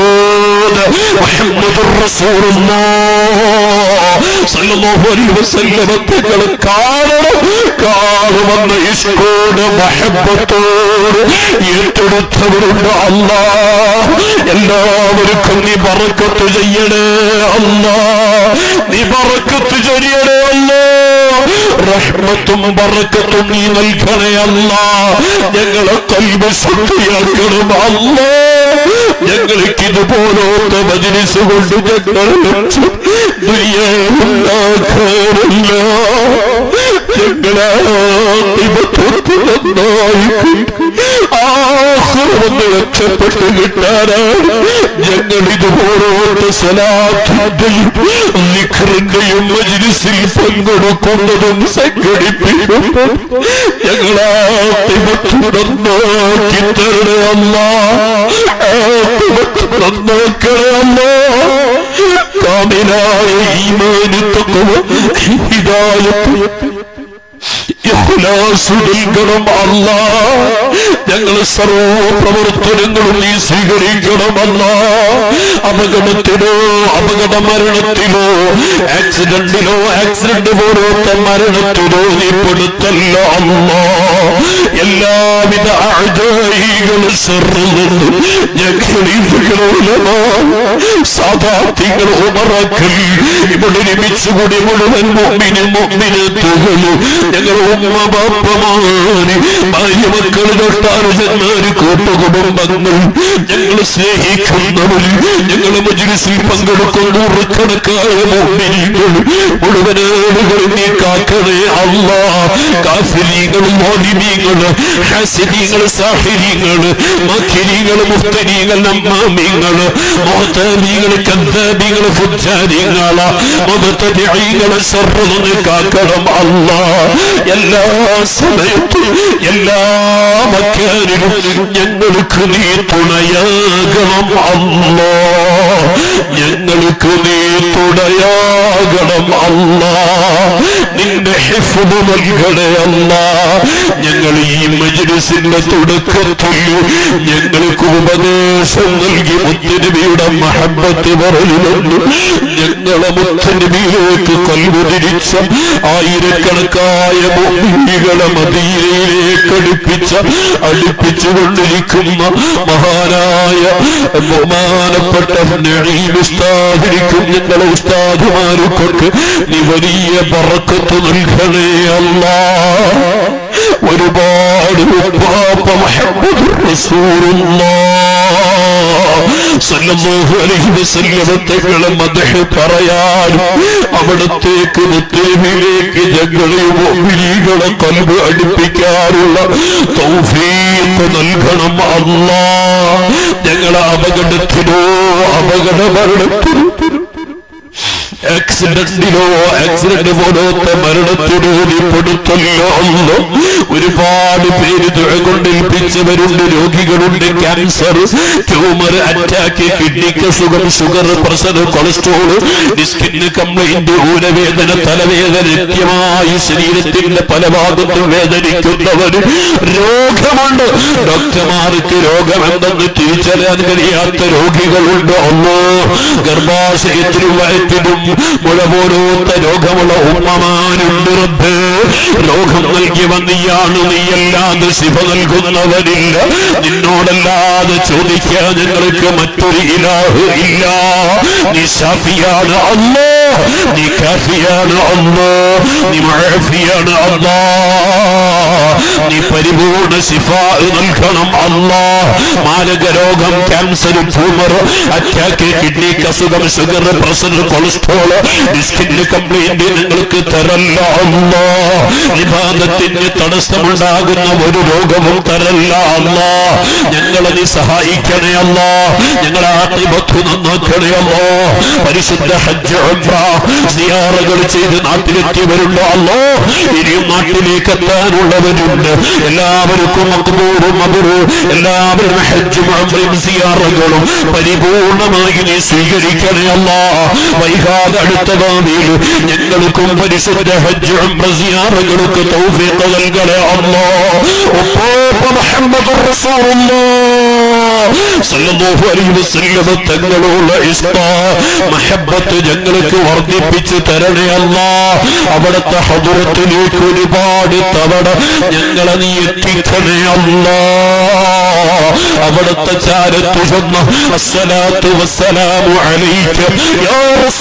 വജൂദ് മുഹമ്മദുർ റസൂലുള്ളാഹ് സല്ലല്ലാഹു അലൈഹി വസല്ലം തങ്ങൾ കാണുമെന്ന ഇഷ്കോട് മഹബ്ബത്തോട് ഏറ്റെടുത്തവരുണ്ട് അല്ലാഹ്. എല്ലാവർക്കും നീ ബറക്കത്ത് ചെയ്യണേ അല്ലാഹ്. നീ ബറക്കത്ത് ചെയ്യണേ അല്ലാഹ്. റഹ്മത്തും ബറക്കത്തും നീ നൽകണേ അല്ലാഹ്. ഞങ്ങളെ ഖൽബ് ശുദ്ധിയാക്കണം അല്ലാഹ്. ഞങ്ങൾക്ക് ഇതുപോലത്തെ മജ്ലിസ് കൊണ്ട് ഞങ്ങളെ ദുനിയാവുണ്ടാക്കാറില്ല. ഞങ്ങളെ ആഖിറത്ത് രക്ഷപ്പെട്ട് കിട്ടാനാണ് ഞങ്ങൾ ഇതുപോലത്തെ സ്വലാത്തിന്റെയും ദിക്റിന്റെയും മജ്ലിസിൽ പങ്കെടുക്കുന്നതും സംഘടിപ്പിക്കും. ഞങ്ങളെ നന്നാക്കി തരണേ അല്ലാഹ്. നന്നാക്കണേ അല്ലാഹ്. കാമിലായ ഈമാൻ തഖ്വ ഹിദായത്ത് ഇഖ്ലാസ് നൽകണം അല്ലാഹ്. ഞങ്ങൾ സർവ്വ പ്രവർത്തനങ്ങളും നീ സ്വീകരിക്കണം അല്ലാഹ്. അപകടത്തിലോ അപകട മരണത്തിലോ ആക്സിഡന്റിലോ ആക്സിഡന്റ് പോലത്തെ മരണത്തിലോ നീ പെടുത്തല്ല അല്ലാഹ്. എല്ലാവിധ അഅദായികളും ശർറിൽ സാദാത്തികൾ ഉമറാക്കൾ ഇവിടെ ഒരുമിച്ചുകൂടി മുഴുവൻ മുഅ്മിനും മുഅ്മിനത്തുകളും ഞങ്ങൾ ഉമ്മ ബാപ്പമാര് ഭാര്യ മക്കൾ തൊട്ടാനുജന്മാര് കൂട്ടുകുടുംബങ്ങൾ ഞങ്ങൾ സ്നേഹിക്കുന്നവർ ഞങ്ങൾ മജ്ലിസിൽ പങ്കെടുക്കുന്ന നൂറുകണക്കായ മുഅ്മിനീങ്ങൾ മുഴുവൻ ആളുകളും നീ കാക്കണേ അല്ലാഹ്. കാഫിരീങ്ങളും മുജരിമീങ്ങള്, ഹസിദീങ്ങള്, സാഹിരീങ്ങള്, മക്കിരീങ്ങള്, മുഫ്തരീങ്ങള്, നമ്മാമീങ്ങള്, മുഹ്താബീങ്ങള്, കദ്ദാബീങ്ങള്, ഫുജ്ജാരീങ്ങള്, മുബ്തദിഈങ്ങള് ശർറിൽ നിന്ന് കാക്കണം അല്ലാഹ്. എല്ലാ സമയത്തും എല്ലാ മക്കാനിലും ഞങ്ങൾക്ക് നീ തുണയാകണം അല്ലാഹ്. ഞങ്ങൾക്ക് നീ തുണയാകണം അല്ലാഹ്. നിന്റെ ഹിഫ്ദ് നൽകണേ അല്ലാഹ്. ഞങ്ങൾ ഈ മജ്ലിസിന്റെ തുടക്കത്തിൽ ഞങ്ങൾക്ക് ഉപദേശം നൽകി മുത്തുനബിയുടെ മഹബ്ബത്ത് പറഞ്ഞുകൊണ്ട് ഞങ്ങളെ മുത്തുനബിയിലേക്ക് കൽബ് തിരിച്ച ആയിരക്കണക്കായ മുഅ്മിനീകളെ മദീനയിലേക്ക് അടുപ്പിച്ചുകൊണ്ടിരിക്കുന്ന മഹാനായ ബഹുമാനപ്പെട്ട നഈം ഉസ്താദിനും ഞങ്ങളെ ഉസ്താദുമാർക്കൊക്കെ നീ വലിയ ബറക്കത്ത് നൽകണേ അല്ലാഹ്. ഒരുപാട് ഉപ്പാപ്പ മുഹമ്മദുർ റസൂലുള്ളാഹ് സല്ലല്ലാഹു അലൈഹി വസല്ലം തങ്ങളെ മദ്ഹ് പറയാനും അവിടത്തേക്ക് മുത്തുനബിയിലേക്ക് ഞങ്ങളെ മുഅ്മിനീകളെ ഖൽബ് അടുപ്പിക്കാനുള്ള തൗഫീഖ് നൽകണം അല്ലാഹ്. ഞങ്ങളെ അപകടത്തിലോ അപകട മരണത്തിലോ ആക്സിഡന്റിലോ ആക്സിഡന്റ് പോലത്തെ മരണത്തിലോ നീ പെടുത്തല്ലോ അല്ലോ. ഒരുപാട് പേര് ദുആ കൊണ്ട് ഏൽപ്പിച്ചവരുണ്ട്, രോഗികളുണ്ട്, ക്യാൻസർ, ട്യൂമർ, അറ്റാക്ക്, കിഡ്നിക്ക് സുഖം, ഷുഗർ, പ്രഷർ, കൊളസ്ട്രോൾ, ഡിസ്കിന് കംപ്ലൈന്റ്, ഊരവേദന, തലവേദന, നിത്യമായി ശരീരത്തിന്റെ പല ഭാഗത്തും വേദനിക്കുന്നവര് രോഗമുണ്ട്. ഡോക്ടർമാർക്ക് രോഗമെന്തെന്ന് തിരിച്ചറിയാൻ കഴിയാത്ത രോഗികളുണ്ട് അല്ലോ. ഗർഭാശയത്തിലും വയറ്റിലും മുഴ പോലോത്ത രോഗമുള്ള ഉമ്മമാരുണ്ട് റബ്ബേ. രോഗം നൽകി വന്നിയാണ്, നീയല്ലാതെ ശിഫ നൽകുന്നവരില്ല. നിന്നോടല്ലാതെ ചോദിക്കാൻ ഞങ്ങൾക്ക് മറ്റൊരു ഇലാഹ് ഇല്ല. നീ ശാഫിയാണ് അല്ലാഹ്, നീ കാഫിയാണ് അല്ലാഹ്, നീ മുഅഫിയാണ് അല്ലാഹ്. നീ പരിപൂർണ ശിഫ നൽകണം അല്ലാഹ്. മാരക രോഗം, ക്യാൻസർ, ട്യൂമർ, അറ്റാക്ക്, കിഡ്നിക്ക് അസുഖം, ഷുഗർ, പ്രഷർ, കൊളസ്ട്രോൾ, ഡിസ്കിന് കംപ്ലൈന്റ് ഞങ്ങൾക്ക് തരല്ല അല്ലാഹ്. ഇബാദത്തിന് തടസ്സമുണ്ടാകുന്ന ഒരു രോഗവും തരല്ല അല്ലാഹ്. ഞങ്ങളെ നീ സഹായിക്കണേ അല്ലാഹ്. ഞങ്ങളെ ആഖിബത്ത് നന്നാക്കണേ അല്ലാഹ്. പരിശുദ്ധ ഹജ്ജ് ഉംറ സിയാറകൾ ചെയ്ത് നാട്ടിലെത്തിയവരുണ്ട് അല്ലാഹ്. ഇനിയും നാട്ടിലേക്ക് എത്താനുള്ളവരുണ്ട്. എല്ലാവർക്കും മഖ്ബൂലും മബ്റൂർ, എല്ലാവരും ഹജ്ജും ഉംറയും സിയാറകളും പരിപൂർണമായി നീ സ്വീകരിക്കണേ അല്ലാഹ്. വൈകാതെ അടുത്ത ഭാവിയിൽ ഞങ്ങൾക്കും പരിശുദ്ധ ഹജ്ജ് ഉംറ സിയാറകൾക്ക് തൗഫീഖ് നൽകണേ അല്ലാഹ്. ഉപ്പാപ്പ മുഹമ്മദുർ റസൂലുള്ളാഹ് സല്ലല്ലാഹു അലൈഹി വസല്ലം തങ്ങളുള്ള ഇഷ്ക മഹബ്ബത്ത് ഞങ്ങൾക്ക് വർദ്ധിപ്പിച്ചു തരണേ അല്ലാഹ്. അവിടുത്തെ ഹദ്റത്തിലേക്ക് ഒരുപാട് തവണ ഞങ്ങളെ നീ എത്തിക്കണേ അല്ലാഹ്. അവിടുത്തെ ചാരത്ത് ചെന്ന് അസ്സലാത്തു വസ്സലാമു അലൈക യാ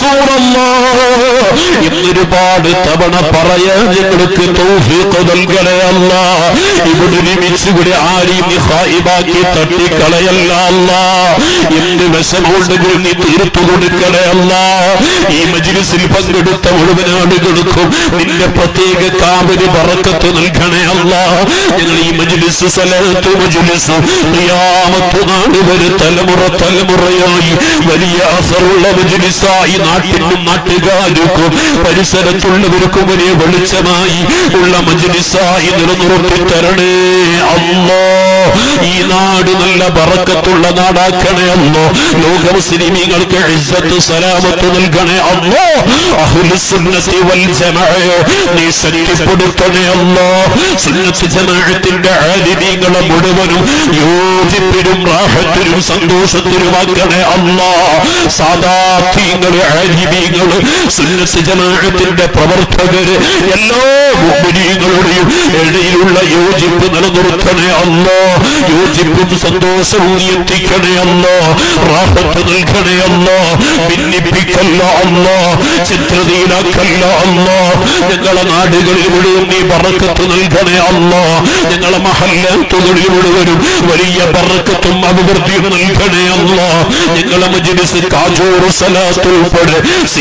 റസൂലല്ലാഹ് എന്നൊരുപാട് തവണ പറയാൻ ഞങ്ങൾക്ക് തൗഫീഖ് നൽകണേ അല്ലാഹ്. ഇവിടെ ഒരുമിച്ചുകൂടി ആരെയും നീ ഖായിബാക്കി തട്ടിക്കളയല്ല അല്ലാഹ്. എന്ത് വിഷമമുണ്ടെങ്കിലും നീ തീർത്തു കൊടുക്കണേ അല്ലാഹ്. ഈ മജ്ലിസിൽ പങ്കെടുത്ത മുഴുവൻ ആളുകൾക്കും നിന്റെ പ്രത്യേക കാവല് ബറക്കത്ത് നൽകണേ അല്ലാഹ്. ഞങ്ങൾ ഈ മജ്ലിസ് സലാത്ത് മജ്ലിസ് ഖിയാമത്ത് നാൾ വരെ തലമുറയായി വലിയ അസറുള്ള മജ്ലിസായി നാട്ടിലും നാട്ടുകാർക്കും പരിസരത്തുള്ളവർക്കും വലിയ വെളിച്ചമായി ഉള്ള മജ്ലിസായി നിലനിർത്തി തരണേ അല്ലാഹ്. ഈ നാട് നല്ല ബറക്കത്തുള്ള നാടാക്കണേ അല്ലാഹ്. ലോക മുസ്ലിമീങ്ങൾക്ക് ഇസ്സത്ത് സലാമത്ത് നൽകണേ അല്ലാഹ്. അഹ്ലുസ് സുന്നത്തി വൽ ജമാഅ നീ ശക്തിപ്പെടുത്തണേ അല്ലാഹ്. സുന്നത്ത് ജമാഅത്തിന്റെ ആലിമീങ്ങളെ മുഴുവനും യോജിപ്പിലും റാഹത്തിലും സന്തോഷത്തിലുമാക്കണേ അല്ലാഹ്. സാദാത്യങ്ങള്, ആലിമീങ്ങള്, സുന്നത്ത് ജമാഅത്തിന്റെ പ്രവർത്തകര് എല്ലാ മുഅ്മിനീങ്ങളുടെയും ഇടയിലുള്ള യോജിപ്പ് നിലനിർത്തണേ അല്ലാഹ്. യോജിപ്പും സന്തോഷവും എത്തിക്കണേ അല്ലാഹ്. റാഹത്ത് നൽകണേ അല്ലാഹ്. ഭിന്നിപ്പിക്കല്ല അല്ലാഹ്. ചിത്രതയിലാക്കല്ല അല്ലാഹ്. ഞങ്ങളെ നാടുകളിൽ മുഴുവൻ നീ ബറക്കത്ത് നൽകണേ അല്ലാഹ്. ഞങ്ങളെ മഹല്ലത്തുകളിൽ മുഴുവനും വലിയ ബർക്കത്തും അഭിവൃദ്ധിയും നൽകണേ അല്ലാഹ്. ഞങ്ങളെ മജ്ലിസ് കാജൂർ സലാത്ത് ഉൾപ്പെടെ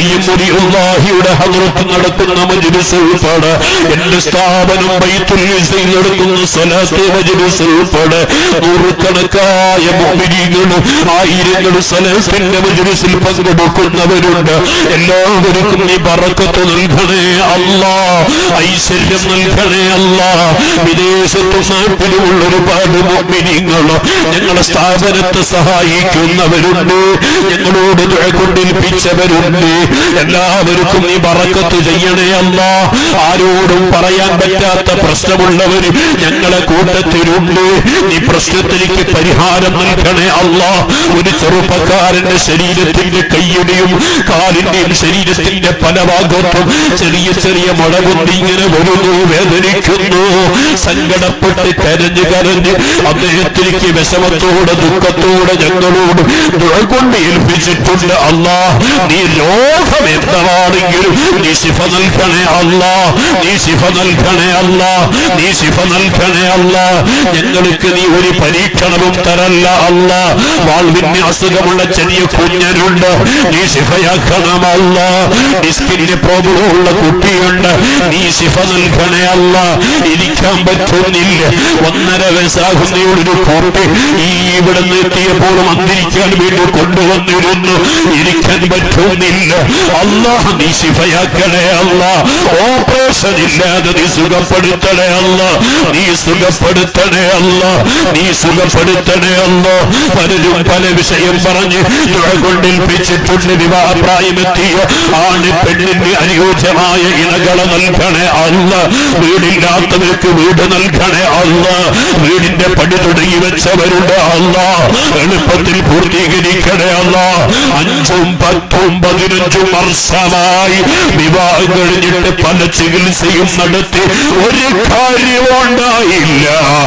സിയമുരിയുടെ ഹദ്റത്ത് നടക്കുന്ന മജ്ലിസ് ഉൾപ്പെടെ എന്റെ സ്ഥാപനം ബൈത്തുൽ ഇസ്സയിൽ നടക്കുന്ന സലാത്ത് മജ്ലിസ് ഉൾപ്പെടെ നൂറുകണക്കായ മുഅ്മിനീങ്ങളും ആയിരങ്ങൾ സലാത്തിന്റെ മജ്ലിസിൽ പങ്കെടുക്കുന്നവരുണ്ട്. എല്ലാവർക്കും നീ ബർക്കത്ത് നൽകണേ അല്ലാഹ്, ഐശ്വര്യം നൽകണേ അല്ലാഹ്. വിദേശത്തും നാട്ടിലുമുള്ള ഒരുപാട് മുഅ്മിനീങ്ങൾ ഞങ്ങളെ സ്ഥാപനത്തെ സഹായിക്കുന്നവരുണ്ട്, ഞങ്ങളോട് ദുആ കൊണ്ടേൽപ്പിച്ചവരുണ്ട്. എല്ലാവർക്കും നീ ബർക്കത്ത് ചെയ്യണേ അല്ലാഹ്. ആരോടും പറയാൻ പറ്റാത്ത പ്രശ്നമുള്ളവർ ഞങ്ങളെ കൂട്ടത്തിലുണ്ട്. നീ പ്രശ്നത്തിലേക്ക് പരിഹാരം നൽകണേ അല്ലാഹ്. ഒരു ചെറുപ്പക്കാരന്റെ ശരീരത്തിന്റെ കയ്യുടെയും കാലിന്റെയും ശരീരത്തിന്റെ പല ഭാഗത്തും ചെറിയ ചെറിയ മുഴ കൊണ്ട് ഇങ്ങനെ വരുന്നു, വേദനിക്കുന്നു. സങ്കടപ്പെട്ട് കരഞ്ഞ് കരഞ്ഞ് അദ്ദേഹത്തിലേക്ക് വിഷമത്തോടെ ദുഃഖത്തോടെ ഞങ്ങളോട് ദുആ കൊണ്ട് ഏൽപ്പിച്ചിട്ടുണ്ട്. അല്ലാഹ് നീ രോഗം എന്താണെങ്കിലും നീ ശിഫ നൽകണേ അല്ലാഹ്, നീ ശിഫ നൽകണേ അല്ലാഹ്, നീ ശിഫ നൽകണേ അല്ലാഹ്. ഞങ്ങൾക്ക് നീ ഒരു പരീക്ഷണവും തരല്ല അല്ലാഹ്. വാൾവിന് അസുഖമുള്ള ചെറിയ കുഞ്ഞനുണ്ട്, നീ ശിഫയാക്കണം അല്ലാഹ്. ഡിസ്കിന്റെ പ്രോബ്ലം ഉള്ള കുട്ടിയുണ്ട്, നീ ശിഫ നൽകണേ അല്ലാഹ്. ഇരിക്കാൻ പറ്റുന്നില്ല, 1.5 വയസ്സാകുന്നയോടൊരു കുട്ടി ഇവിടെ എത്തിയപ്പോൾ മന്ത്രിക്കാൻ വേണ്ടി കൊണ്ടുവന്നിരുന്നു, ഇരിക്കാൻ പറ്റുന്നില്ല. അല്ലാഹ് നീ ശിഫയാക്കണേ അല്ലാഹ്. ഓപ്പറേഷൻ ഇല്ലാതെ നീ സുഖപ്പെടുത്തണേ അല്ലാഹ്, നീ സുഖപ്പെടുത്തണേ അല്ലാഹ്, നീ സുഖപ്പെടുത്തണേ അല്ലാഹ്. പലരും പല വിഷയം പറഞ്ഞ് ദുആ കൊണ്ടേൽപ്പിച്ചിട്ടുണ്ട്. വിവാഹപ്രായമെത്തിയ ആണ് പെണ്ണിന് അനുയോജ്യമായ ഇണകളെ നൽകണേ അല്ലാഹ്. വീടില്ലാത്തവർക്ക് വീട് നൽകണേ അല്ലാഹ്. വീടിന്റെ പണി തുടങ്ങി വെച്ചവരുണ്ട് അല്ലാഹ്, എളുപ്പത്തിൽ പൂർത്തീകരിക്കണേ അല്ലാഹ്. 5ഉം 10ഉം 15ഉം വർഷമായി വിവാഹം കഴിഞ്ഞിട്ട് പല ചികിത്സയും നടത്തി ഒരു കാര്യമുണ്ടായില്ല.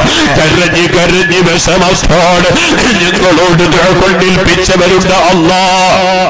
കരഞ്ഞ് കരഞ്ഞ് വിഷമത്തോടെ ഞങ്ങളോട് കൊണ്ടേൽപ്പിച്ചവരുണ്ട് അല്ലാഹ്.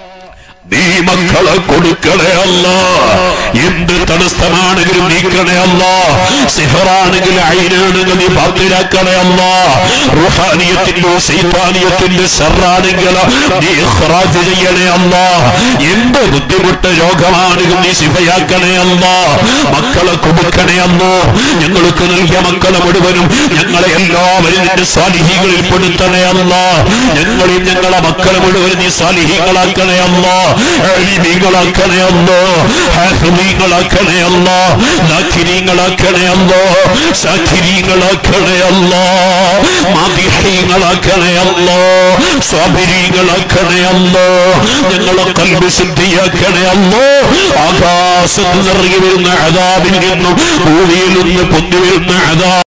നീ മക്കളെ കൊടുക്കണേ അല്ലാഹ്. എന്ത് തടസ്സമാണെങ്കിലും നീക്കണേ അല്ലാഹ്. സിഹറാണെങ്കിൽ ഐനാണെങ്കിൽ നീ ബാത്തിലാക്കണേ അല്ലാഹ്. റുഹാനിയത്തിന്റെ ശൈത്താനിയത്തിന്റെ ശർറാണെങ്കിൽ നീ ഇഖ്റാജ് ചെയ്യണേ അല്ലാഹ്. എന്ത് ബുദ്ധിമുട്ട് രോഗമാണെങ്കിലും നീ ശിഫയാക്കണേ അല്ലാഹ്. മക്കളെ കൊടുക്കണേ അല്ലാഹ്. ഞങ്ങൾക്ക് നൽകിയ മക്കളെ മുഴുവനും ഞങ്ങളെ എല്ലാവരും നിന്റെ സാലിഹീങ്ങളിൽ പെടുത്തണേ അല്ലാഹ്. ഞങ്ങളെയും ഞങ്ങളെ മക്കളെ മുഴുവനും നീ സാലിഹീങ്ങളാക്കണേ അല്ലാഹ്. ആലിമീങ്ങളാക്കണേ അല്ലാഹ്, ഹാഫിളീങ്ങളാക്കണേ അല്ലാഹ്, ദാകിരീങ്ങളാക്കണേ അല്ലാഹ്, ശാകിരീങ്ങളാക്കണേ അല്ലാഹ്, മാദിഹീങ്ങളാക്കണേ അല്ലാഹ്, സ്വാബിരീങ്ങളാക്കണേ അല്ലാഹ്. ഞങ്ങളെ ഖൽബ് ശുദ്ധിയാക്കണേ അല്ലാഹ്. ആകാശത്ത് നിറങ്ങി വരുന്ന അദാബിൽ നിന്നും ഭൂമിയിൽ നിന്ന് പൊന്തി വരുന്ന അദാബ്